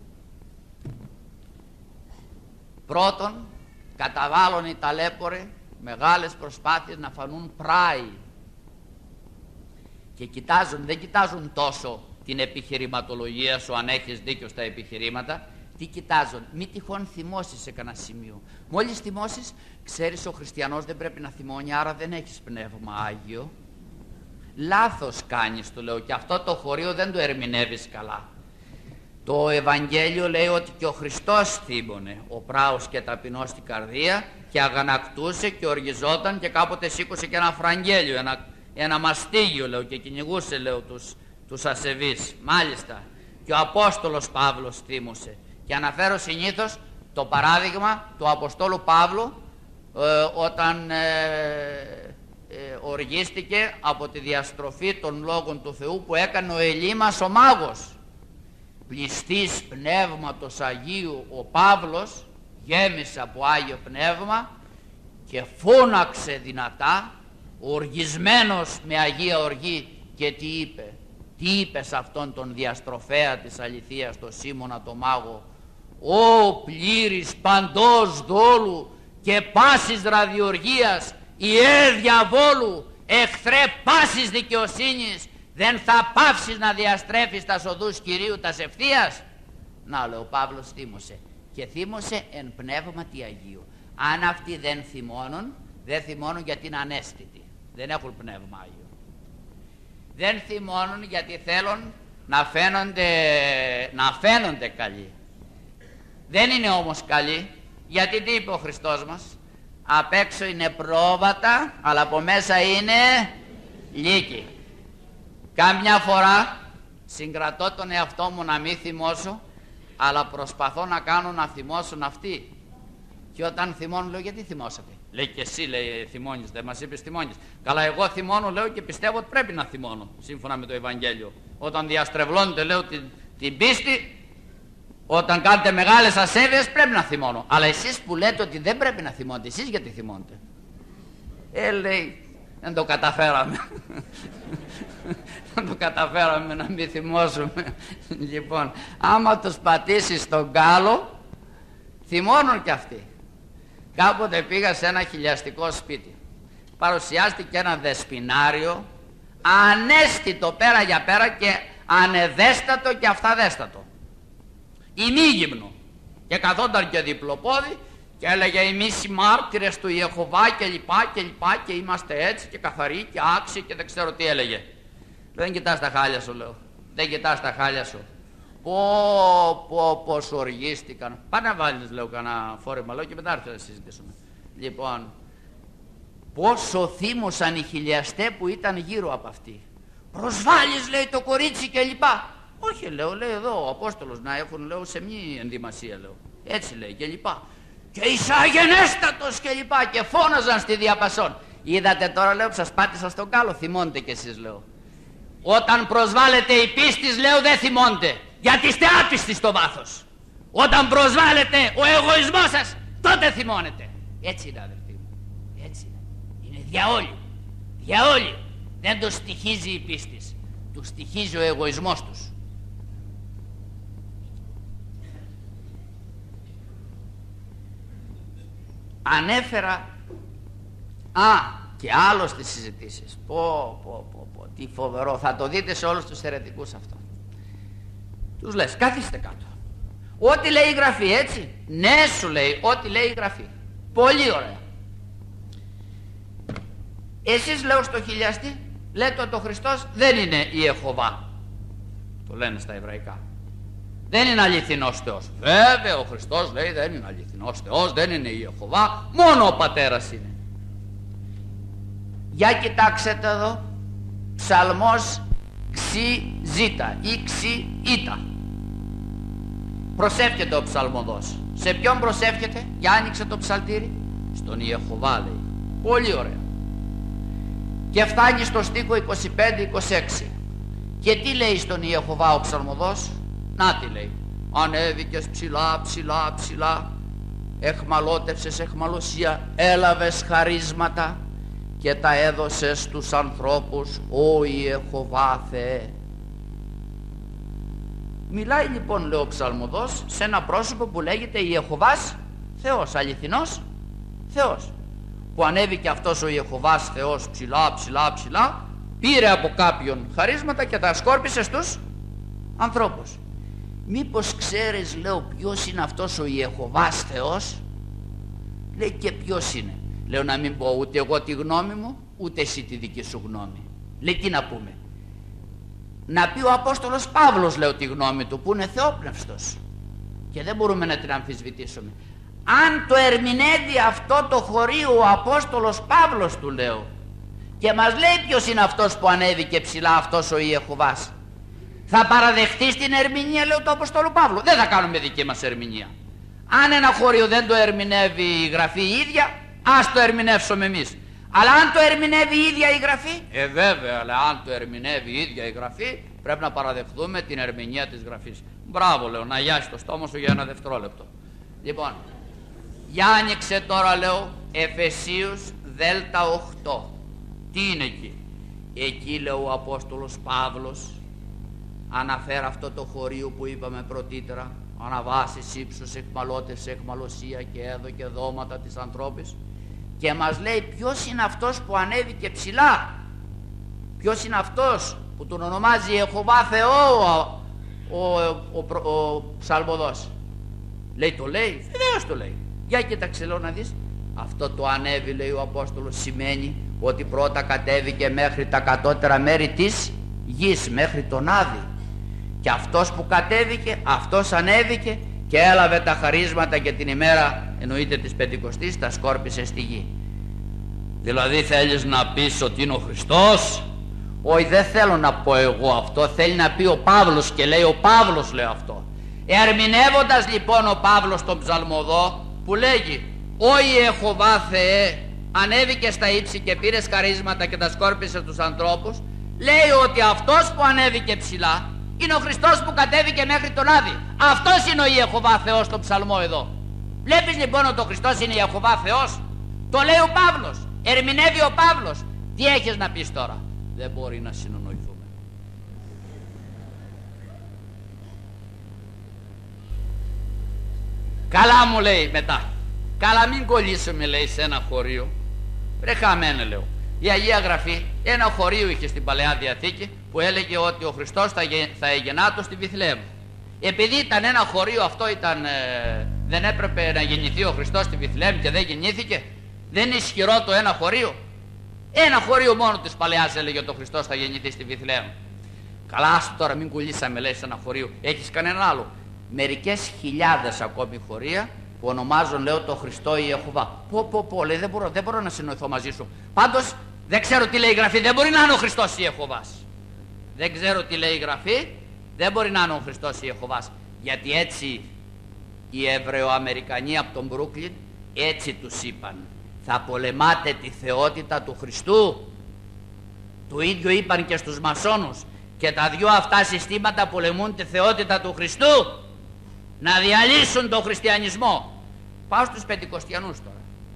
Πρώτον, καταβάλλουν οι ταλέποροι μεγάλες προσπάθειες να φανούν πράοι. Και κοιτάζουν, δεν κοιτάζουν τόσο την επιχειρηματολογία σου, αν έχεις δίκιο στα επιχειρήματα. Τι κοιτάζω, μη τυχόν θυμώσεις σε κανένα σημείο. Μόλις θυμώσεις, ξέρεις, ο χριστιανός δεν πρέπει να θυμώνει, άρα δεν έχεις πνεύμα Άγιο. Λάθος κάνεις, του λέω, και αυτό το χωρίο δεν το ερμηνεύεις καλά. Το Ευαγγέλιο λέει ότι και ο Χριστός θύμωνε, ο πράος και ταπεινός στην καρδία, και αγανακτούσε και οργιζόταν και κάποτε σήκωσε και ένα φραγγέλιο, ένα μαστίγιο, λέω, και κυνηγούσε, λέω, τους ασεβείς. Μάλιστα, και ο Απόστολος Παύλος θύμωσε. Και αναφέρω συνήθως το παράδειγμα του Αποστόλου Παύλου όταν οργίστηκε από τη διαστροφή των λόγων του Θεού που έκανε ο Ελίμας ο μάγος. Πληστής πνεύματος Αγίου ο Παύλος, γέμισε από Άγιο Πνεύμα και φώναξε δυνατά, οργισμένος με Αγία Οργή, και τι είπε? Τι είπε σε αυτόν τον διαστροφέα της αληθείας, τον Σίμωνα το μάγο? «Ω πλήρης παντός δόλου και πάσης ραδιοργίας, ιε διαβόλου, εχθρέ πάσης δικαιοσύνης, δεν θα πάυσεις να διαστρέφεις τα οδούς Κυρίου τας ευθείας?» Να, λέει, ο Παύλος θύμωσε, και θύμωσε εν πνεύματι Αγίου. Αν αυτοί δεν θυμώνουν γιατί είναι ανέστητοι, δεν έχουν πνεύμα Άγιο. Δεν θυμώνουν γιατί θέλουν να φαίνονται καλοί. Δεν είναι όμως καλοί, γιατί τι είπε ο Χριστός μας? Απ' έξω είναι πρόβατα, αλλά από μέσα είναι λύκοι. Κάμια φορά συγκρατώ τον εαυτό μου να μην θυμώσω, αλλά προσπαθώ να κάνω να θυμώσουν αυτοί. Και όταν θυμώνουν, λέω, γιατί θυμώσατε? Λέει, και εσύ, λέει, θυμώνεις, δεν μας είπες θυμώνεις? Καλά, εγώ θυμώνω, λέω, και πιστεύω ότι πρέπει να θυμώνω, σύμφωνα με το Ευαγγέλιο. Όταν διαστρεβλώνετε, λέω, την πίστη, όταν κάνετε μεγάλες ασέβειες, πρέπει να θυμώνω. Αλλά εσείς που λέτε ότι δεν πρέπει να θυμώνετε, εσείς γιατί θυμώνετε? Λέει, δεν το καταφέραμε. Δεν το καταφέραμε να μην θυμώσουμε. Λοιπόν, άμα τους πατήσεις στον κάλο, θυμώνουν κι αυτοί. Κάποτε πήγα σε ένα χιλιαστικό σπίτι. Παρουσιάστηκε ένα δεσποινάριο, ανέστητο πέρα για πέρα και ανεδέστατο και αυθαδέστατο. Ημίγυμνο. Και καθόταν και διπλοπόδι και έλεγε, εμείς οι μάρτυρες του Ιεχωβά και λοιπά και λοιπά, και είμαστε έτσι και καθαροί και άξιοι, και δεν ξέρω τι έλεγε. Δεν κοιτάς τα χάλια σου, λέω. Δεν κοιτάς τα χάλια σου. Πως οργίστηκαν. Πάνε να βάλεις, λέω, κανένα φόρεμα, λέω, και μετά έρθει να συζητήσουμε. Λοιπόν, πόσο θύμωσαν οι χιλιαστέ που ήταν γύρω από αυτή. Προσβάλλεις, λέει, το κορίτσι και λοιπά. Όχι, λέω, λέει εδώ ο Απόστολος να έχουν, λέω, σε μη ενδυμασία, λέω. Έτσι λέει και λοιπά. Και εισαγενέστατος και λοιπά, και φώναζαν στη διαπασόν. Είδατε τώρα, λέω, που σας πάτησα στον κάλο, θυμώνετε κι εσείς, λέω. Όταν προσβάλλετε η πίστης, λέω, δεν θυμώνετε, γιατί είστε άπιστοι στο βάθος. Όταν προσβάλλετε ο εγωισμός σας, τότε θυμώνετε. Έτσι είναι, αδερφοί μου, έτσι είναι. Είναι διαόλιο, διαόλιο. Δεν το στοιχίζει η πίστης, του στοιχίζει ο εγωισμός τους. Ανέφερα και άλλο στις συζητήσεις. Τι φοβερό, θα το δείτε σε όλους τους αιρετικούς αυτό. Τους λες, καθίστε κάτω. Ό,τι λέει η Γραφή, έτσι? Ναι, σου λέει, ό,τι λέει η Γραφή. Πολύ ωραία. Εσείς, λέω, στο χιλιαστή λέτε ότι ο Χριστός δεν είναι η Ιεχωβά. Το λένε στα εβραϊκά. Δεν είναι αληθινός Θεός. Βέβαια ο Χριστός λέει δεν είναι αληθινός Θεός, δεν είναι η Ιεχωβά, μόνο ο Πατέρας είναι. Για κοιτάξτε εδώ, ψαλμός ξι ζήτα ή ξι ήτα. Προσεύχεται ο ψαλμοδός. Σε ποιον προσεύχεται? Για άνοιξε το ψαλτήρι. Στον Ιεχωβά, λέει. Πολύ ωραία. Και φτάνει στο στίχο 25-26. Και τι λέει στον Ιεχωβά ο ψαλμοδός? Να τι λέει. Ανέβηκες ψηλά, ψηλά, ψηλά, εχμαλώτευσες εχμαλωσία, έλαβες χαρίσματα και τα έδωσες στους ανθρώπους, ο Ιεχωβά Θεέ. Μιλάει λοιπόν, λέει ο ψαλμοδός, σε ένα πρόσωπο που λέγεται Ιεχωβάς Θεός, αληθινός Θεός, που ανέβηκε αυτός ο Ιεχωβάς Θεός ψηλά, ψηλά, ψηλά, πήρε από κάποιον χαρίσματα και τα σκόρπισε στους ανθρώπος. Μήπως ξέρεις, λέω, ποιος είναι αυτός ο Ιεχωβάς Θεός? Λέει, και ποιος είναι? Λέω, να μην πω ούτε εγώ τη γνώμη μου, ούτε εσύ τη δική σου γνώμη. Λέει, τι να πούμε? Να πει ο Απόστολος Παύλος, λέω, τη γνώμη του, που είναι θεόπνευστος και δεν μπορούμε να την αμφισβητήσουμε. Αν το ερμηνεύει αυτό το χωρίο ο Απόστολος Παύλος, του λέω, και μας λέει ποιος είναι αυτός που ανέβηκε ψηλά, αυτός ο Ιεχωβάς, θα παραδεχτείς την ερμηνεία, λέω, του Αποστόλου Παύλου? Δεν θα κάνουμε δική μας ερμηνεία. Αν ένα χωρίο δεν το ερμηνεύει η Γραφή η ίδια, ας το ερμηνεύσουμε εμείς. Αλλά αν το ερμηνεύει η ίδια η Γραφή, βέβαια, αλλά αν το ερμηνεύει η ίδια η Γραφή, πρέπει να παραδεχθούμε την ερμηνεία της Γραφής. Μπράβο, λέω, να γιάσει το στόμα σου για ένα δευτερόλεπτο. Λοιπόν, για άνοιξε τώρα, λέω, Εφεσίους Δέλτα 8. Τι είναι εκεί? Εκεί, λέω, ο Απόστολος Παύλος αναφέρει αυτό το χωρίο που είπαμε πρωτήτερα, αναβάσεις, ύψους, εχμαλώτες, εχμαλωσία και έδωκε δώματα της ανθρώπης, και μας λέει ποιος είναι αυτός που ανέβηκε ψηλά, ποιος είναι αυτός που τον ονομάζει Ιεχωβά Θεό ο ψαλμοδός. Λέει, το λέει? Βεβαίως το λέει. Για κοίταξε, λέω, να δεις. Αυτό το ανέβη, λέει ο Απόστολος, σημαίνει ότι πρώτα κατέβηκε μέχρι τα κατώτερα μέρη της γης, μέχρι τον Άδη. Και αυτός που κατέβηκε, αυτός ανέβηκε και έλαβε τα χαρίσματα και την ημέρα, εννοείται της Πεντηκοστής, τα σκόρπισε στη γη. Δηλαδή θέλεις να πεις ότι είναι ο Χριστός? Όχι, δεν θέλω να πω εγώ αυτό, θέλει να πει ο Παύλος, και λέει ο Παύλος, λέει αυτό. Ερμηνεύοντας λοιπόν ο Παύλος τον ψαλμοδό που λέγει, «Ο Ιεχωβά Θεέ ανέβηκε στα ύψη και πήρε χαρίσματα και τα σκόρπισε τους ανθρώπους», λέει ότι αυτός που ανέβηκε ψηλά είναι ο Χριστός που κατέβηκε μέχρι τον Άδη. Αυτός είναι ο Ιεχωβά Θεός στον ψαλμό εδώ. Βλέπεις λοιπόν ότι ο Χριστός είναι Ιεχωβά Θεός? Το λέει ο Παύλος, ερμηνεύει ο Παύλος. Τι έχεις να πεις τώρα? Δεν μπορεί να συνονοηθούμε. Καλά, μου λέει μετά, καλά μην κολλήσουμε, λέει, σε ένα χωρίο. Ρε χαμένε, λέω, η Αγία Γραφή ένα χωρίο είχε στην Παλαιά Διαθήκη που έλεγε ότι ο Χριστός θα εγεννάτο στη Βιθλεέμ. Επειδή ήταν ένα χωρίο, αυτό ήταν, δεν έπρεπε να γεννηθεί ο Χριστός στη Βιθλεέμ και δεν γεννήθηκε? Δεν είναι ισχυρό το ένα χωρίο? Ένα χωρίο μόνο της Παλαιάς έλεγε ότι ο Χριστός θα γεννηθεί στη Βιθλεέμ. Καλά, άστο τώρα, μην κουλήσαμε, λέει, σε ένα χωρίο. Έχεις κανένα άλλο? Μερικές χιλιάδες ακόμη χωρία που ονομάζουν, λέω, το Χριστό Ιεχωβά. Πω, λέει, δεν μπορώ να συνοηθώ μαζί σου. Πάντως δεν ξέρω τι λέει η Γραφή, δεν μπορεί να είναι ο Χριστός Ιεχωβάς. Δεν ξέρω τι λέει η Γραφή, δεν μπορεί να είναι ο Χριστός Ιεχωβάς. Γιατί έτσι οι Εβραιοαμερικανοί από τον Μπρούκλιν έτσι τους είπαν, θα πολεμάτε τη θεότητα του Χριστού? Το ίδιο είπαν και στους μασόνους, και τα δυο αυτά συστήματα πολεμούν τη θεότητα του Χριστού, να διαλύσουν τον χριστιανισμό. Πάω στους Πεντηκοστιανούς τώρα.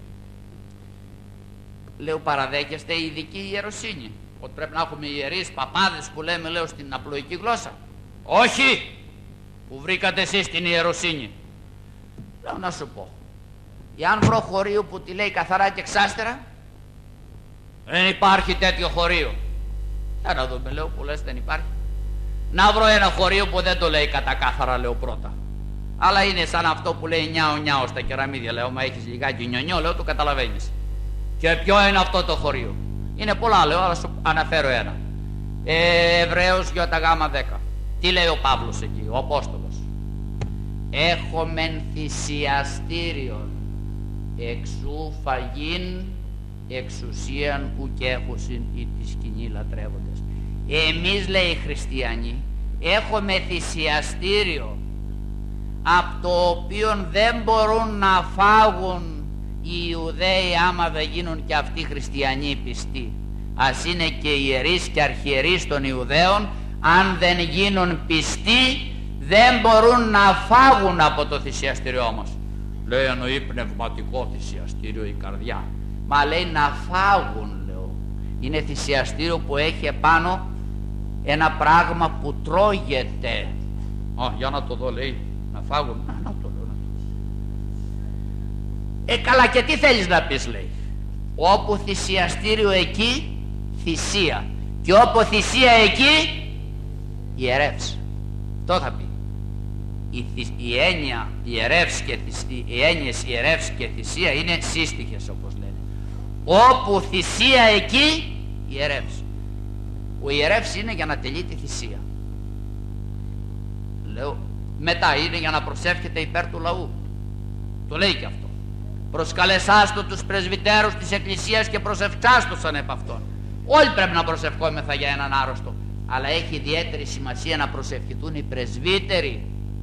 Λέω, παραδέχεστε η ειδική ιεροσύνη, ότι πρέπει να έχουμε ιερείς, παπάδες που λέμε, λέω, στην απλοϊκή γλώσσα? Όχι. Που βρήκατε εσείς την ιεροσύνη? Λέω, να σου πω, εάν βρω χωρίο που τη λέει καθαρά και εξάστερα, δεν υπάρχει τέτοιο χωρίο. Για να δούμε, λέω, που λες δεν υπάρχει. Να βρω ένα χωρίο που δεν το λέει κατακάθαρα, λέω, πρώτα. Αλλά είναι σαν αυτό που λέει νιάο νιάο στα κεραμίδια, λέω, μα έχεις λιγάκι νιονιό, λέω, το καταλαβαίνεις. Και ποιο είναι αυτό το χωρίο? Είναι πολλά, λέω, αλλά σου αναφέρω ένα. Εβραίος ΙΓ10. Τι λέει ο Παύλος εκεί, ο Απόστολος? Έχομεν θυσιαστήριον εξού φαγήν εξουσίαν ουκ έχουσιν ή τη σκηνή λατρεύοντες. Εμείς, λέει, οι χριστιανοί έχουμε θυσιαστήριο από το οποίο δεν μπορούν να φάγουν οι Ιουδαίοι άμα δεν γίνουν και αυτοί χριστιανοί πιστοί. Ας είναι και ιερείς και αρχιερείς των Ιουδαίων, αν δεν γίνουν πιστοί δεν μπορούν να φάγουν από το θυσιαστήριό μας. Λέει, εννοεί πνευματικό θυσιαστήριο η καρδιά. Μα λέει να φάγουν, λέω. Είναι θυσιαστήριο που έχει επάνω ένα πράγμα που τρώγεται. Για να το δω, λέει, να φάγουν. Να το λέω, καλά, και τι θέλεις να πεις, λέει? Όπου θυσιαστήριο εκεί, θυσία. Και όπου θυσία εκεί, ιερεύς. Αυτό θα πει. Η έννοια ιερεύς και οι έννοιες ιερεύς και θυσία είναι σύστοιχες, όπως λένε. Όπου θυσία, εκεί ιερεύς. Ο ιερεύς είναι για να τελεί τη θυσία. Λέω, μετά είναι για να προσεύχεται υπέρ του λαού. Το λέει και αυτό. Προσκαλεσάστο τους πρεσβυτέρους της Εκκλησίας και προσευχάστοσαν επ' αυτόν. Όλοι πρέπει να προσευχόμεθα για έναν άρρωστο, αλλά έχει ιδιαίτερη σημασία να προσευχηθούν οι πρεσβύτεροι.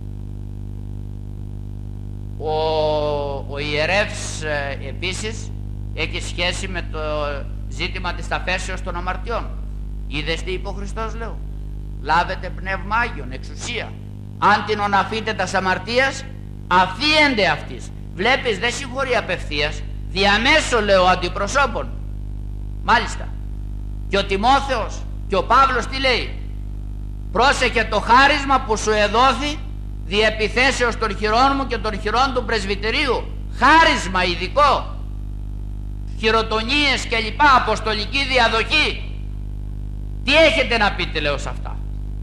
Ο ιερεύς επίσης έχει σχέση με το ζήτημα της ταφέσεως των αμαρτιών. Είδες τι είπε ο Χριστός, λέω, λάβετε πνεύμα Άγιον, εξουσία. Αν την οναφείτε τας αμαρτίας, αφίεντε αυτής. Βλέπεις, δεν συγχωρεί απευθείας, διαμέσω, λέω, αντιπροσώπων. Μάλιστα. Και ο Τιμόθεος και ο Παύλος τι λέει? Πρόσεχε το χάρισμα που σου εδόθη δι' επιθέσεως των χειρών μου και των χειρών του πρεσβυτερίου. Χάρισμα ειδικό, χειροτονίες και λοιπά, αποστολική διαδοχή. Τι έχετε να πείτε, λέω, σε αυτά?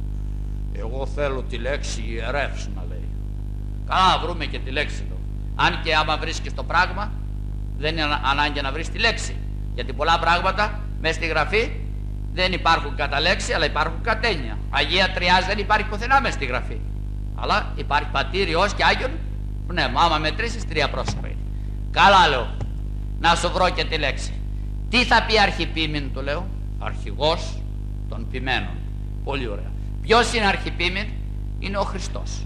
Εγώ θέλω τη λέξη ιερεύς, να λέει. Καλά, βρούμε και τη λέξη, λέω. Αν και άμα βρίσκεις το πράγμα, δεν είναι ανάγκη να βρεις τη λέξη, γιατί πολλά πράγματα μέσα στη Γραφή δεν υπάρχουν κατά λέξη, αλλά υπάρχουν κατ' έννοια. Αγία Τριάς δεν υπάρχει πουθενά μέσα στη Γραφή, αλλά υπάρχει Πατήρ, Υιός και Άγιον Πνεύμα. Άμα μετρήσεις, τρία πρόσωπα είναι. Καλά, λέω, να σου βρω και τη λέξη. Τι θα πει αρχιπίμην, του λέω? Αρχηγός των ποιμένων. Πολύ ωραία. Ποιος είναι αρχιπίμην? Είναι ο Χριστός.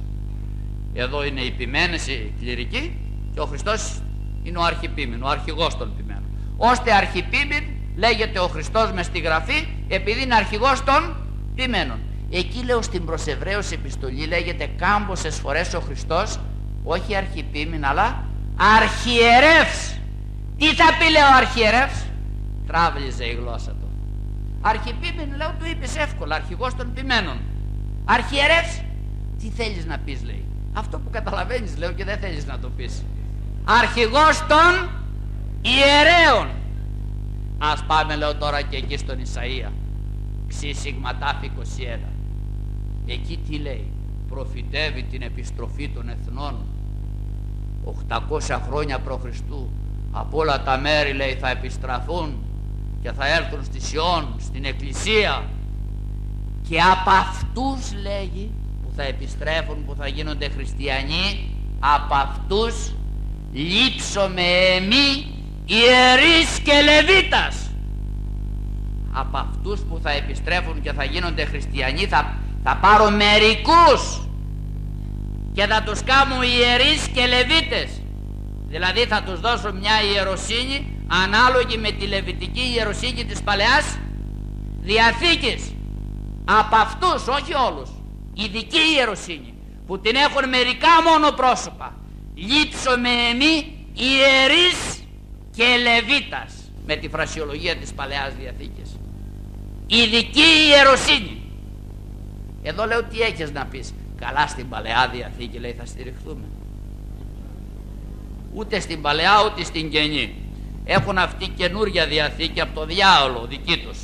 Εδώ είναι οι ποιμένες, οι κληρικοί, και ο Χριστός είναι ο αρχιπίμην, ο αρχηγός των ποιμένων. Ώστε αρχιπίμην λέγεται ο Χριστός μες στη Γραφή, επειδή είναι αρχηγός των ποιμένων. Εκεί, λέω, στην προς Εβραίους επιστολή λέγεται κάμποσες φορές ο Χριστός, όχι αρχιπίμην, αλλά αρχιερεύς. Τι θα πει, λέω, αρχιερεύς? Τράβλιζε η γλώσσα του. Αρχιπίμην, λέω, του είπες εύκολα, αρχηγός των ποιμένων. Αρχιερεύς, τι θέλεις να πεις, λέει? Αυτό που καταλαβαίνεις, λέω, και δεν θέλεις να το πεις. Αρχηγός των ιερέων. Ας πάμε, λέω, τώρα και εκεί στον Ισαΐα. Ξύσιγμα-τάφ 21. Εκεί τι λέει? Προφητεύει την επιστροφή των εθνών 800 χρόνια π.Χ. Από όλα τα μέρη, λέει, θα επιστραφούν και θα έρθουν στη Σιών, στην Εκκλησία, και από αυτούς, λέγει, που θα επιστρέφουν, που θα γίνονται χριστιανοί, από αυτούς λείψομαι εμεί ιερείς και Λεβίτας. Από αυτούς που θα επιστρέφουν και θα γίνονται χριστιανοί θα πάρω μερικούς και θα τους κάνω ιερείς και Λεβίτες. Δηλαδή θα τους δώσω μια ιεροσύνη ανάλογη με τη λεβιτική ιεροσύνη της Παλαιάς Διαθήκης. Από αυτούς, όχι όλους, ειδική ιεροσύνη που την έχουν μερικά μόνο πρόσωπα. Λείψομαι εμεί ιερείς και Λεβίτας, με τη φρασιολογία της Παλαιάς Διαθήκης. Ειδική ιεροσύνη. Εδώ, λέω, τι έχεις να πεις? Καλά, στην Παλαιά Διαθήκη, λέει, θα στηριχθούμε. Ούτε στην Παλαιά ούτε στην Καινή. Έχουν αυτή καινούρια Διαθήκη από το διάολο δική τους.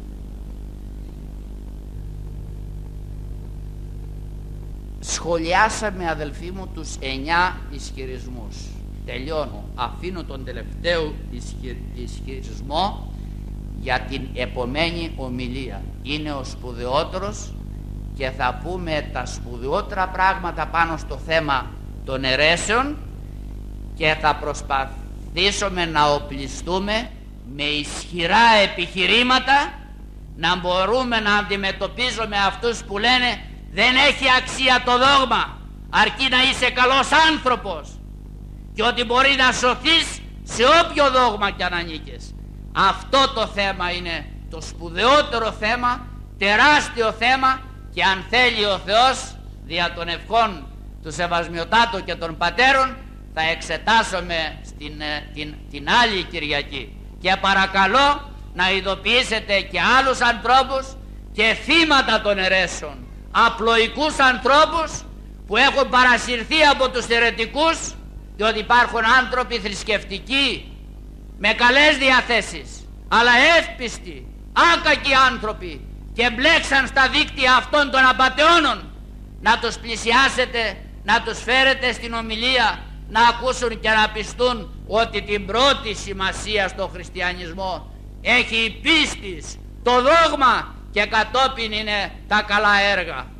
Σχολιάσαμε, αδελφοί μου, τους 9 ισχυρισμούς. Τελειώνω. Αφήνω τον τελευταίο ισχυρισμό για την επομένη ομιλία. Είναι ο σπουδαιότερος και θα πούμε τα σπουδαιότερα πράγματα πάνω στο θέμα των αιρέσεων και θα προσπαθήσουμε να οπλιστούμε με ισχυρά επιχειρήματα, να μπορούμε να αντιμετωπίζουμε αυτούς που λένε δεν έχει αξία το δόγμα, αρκεί να είσαι καλός άνθρωπος, και ότι μπορεί να σωθείς σε όποιο δόγμα κι αν ανήκεις. Αυτό το θέμα είναι το σπουδαιότερο θέμα, τεράστιο θέμα, και αν θέλει ο Θεός, δια των ευχών του Σεβασμιωτάτου και των πατέρων, θα εξετάσουμε την άλλη Κυριακή. Και παρακαλώ να ειδοποιήσετε και άλλους ανθρώπους και θύματα των αιρέσεων, απλοϊκούς ανθρώπους που έχουν παρασυρθεί από τους αιρετικούς, διότι υπάρχουν άνθρωποι θρησκευτικοί με καλές διαθέσεις, αλλά εύπιστοι, άκακοι άνθρωποι, και μπλέξαν στα δίκτυα αυτών των απατεώνων να τους πλησιάσετε, να τους φέρετε στην ομιλία, να ακούσουν και να πιστούν ότι την πρώτη σημασία στο χριστιανισμό έχει η πίστης, το δόγμα, και κατόπιν είναι τα καλά έργα.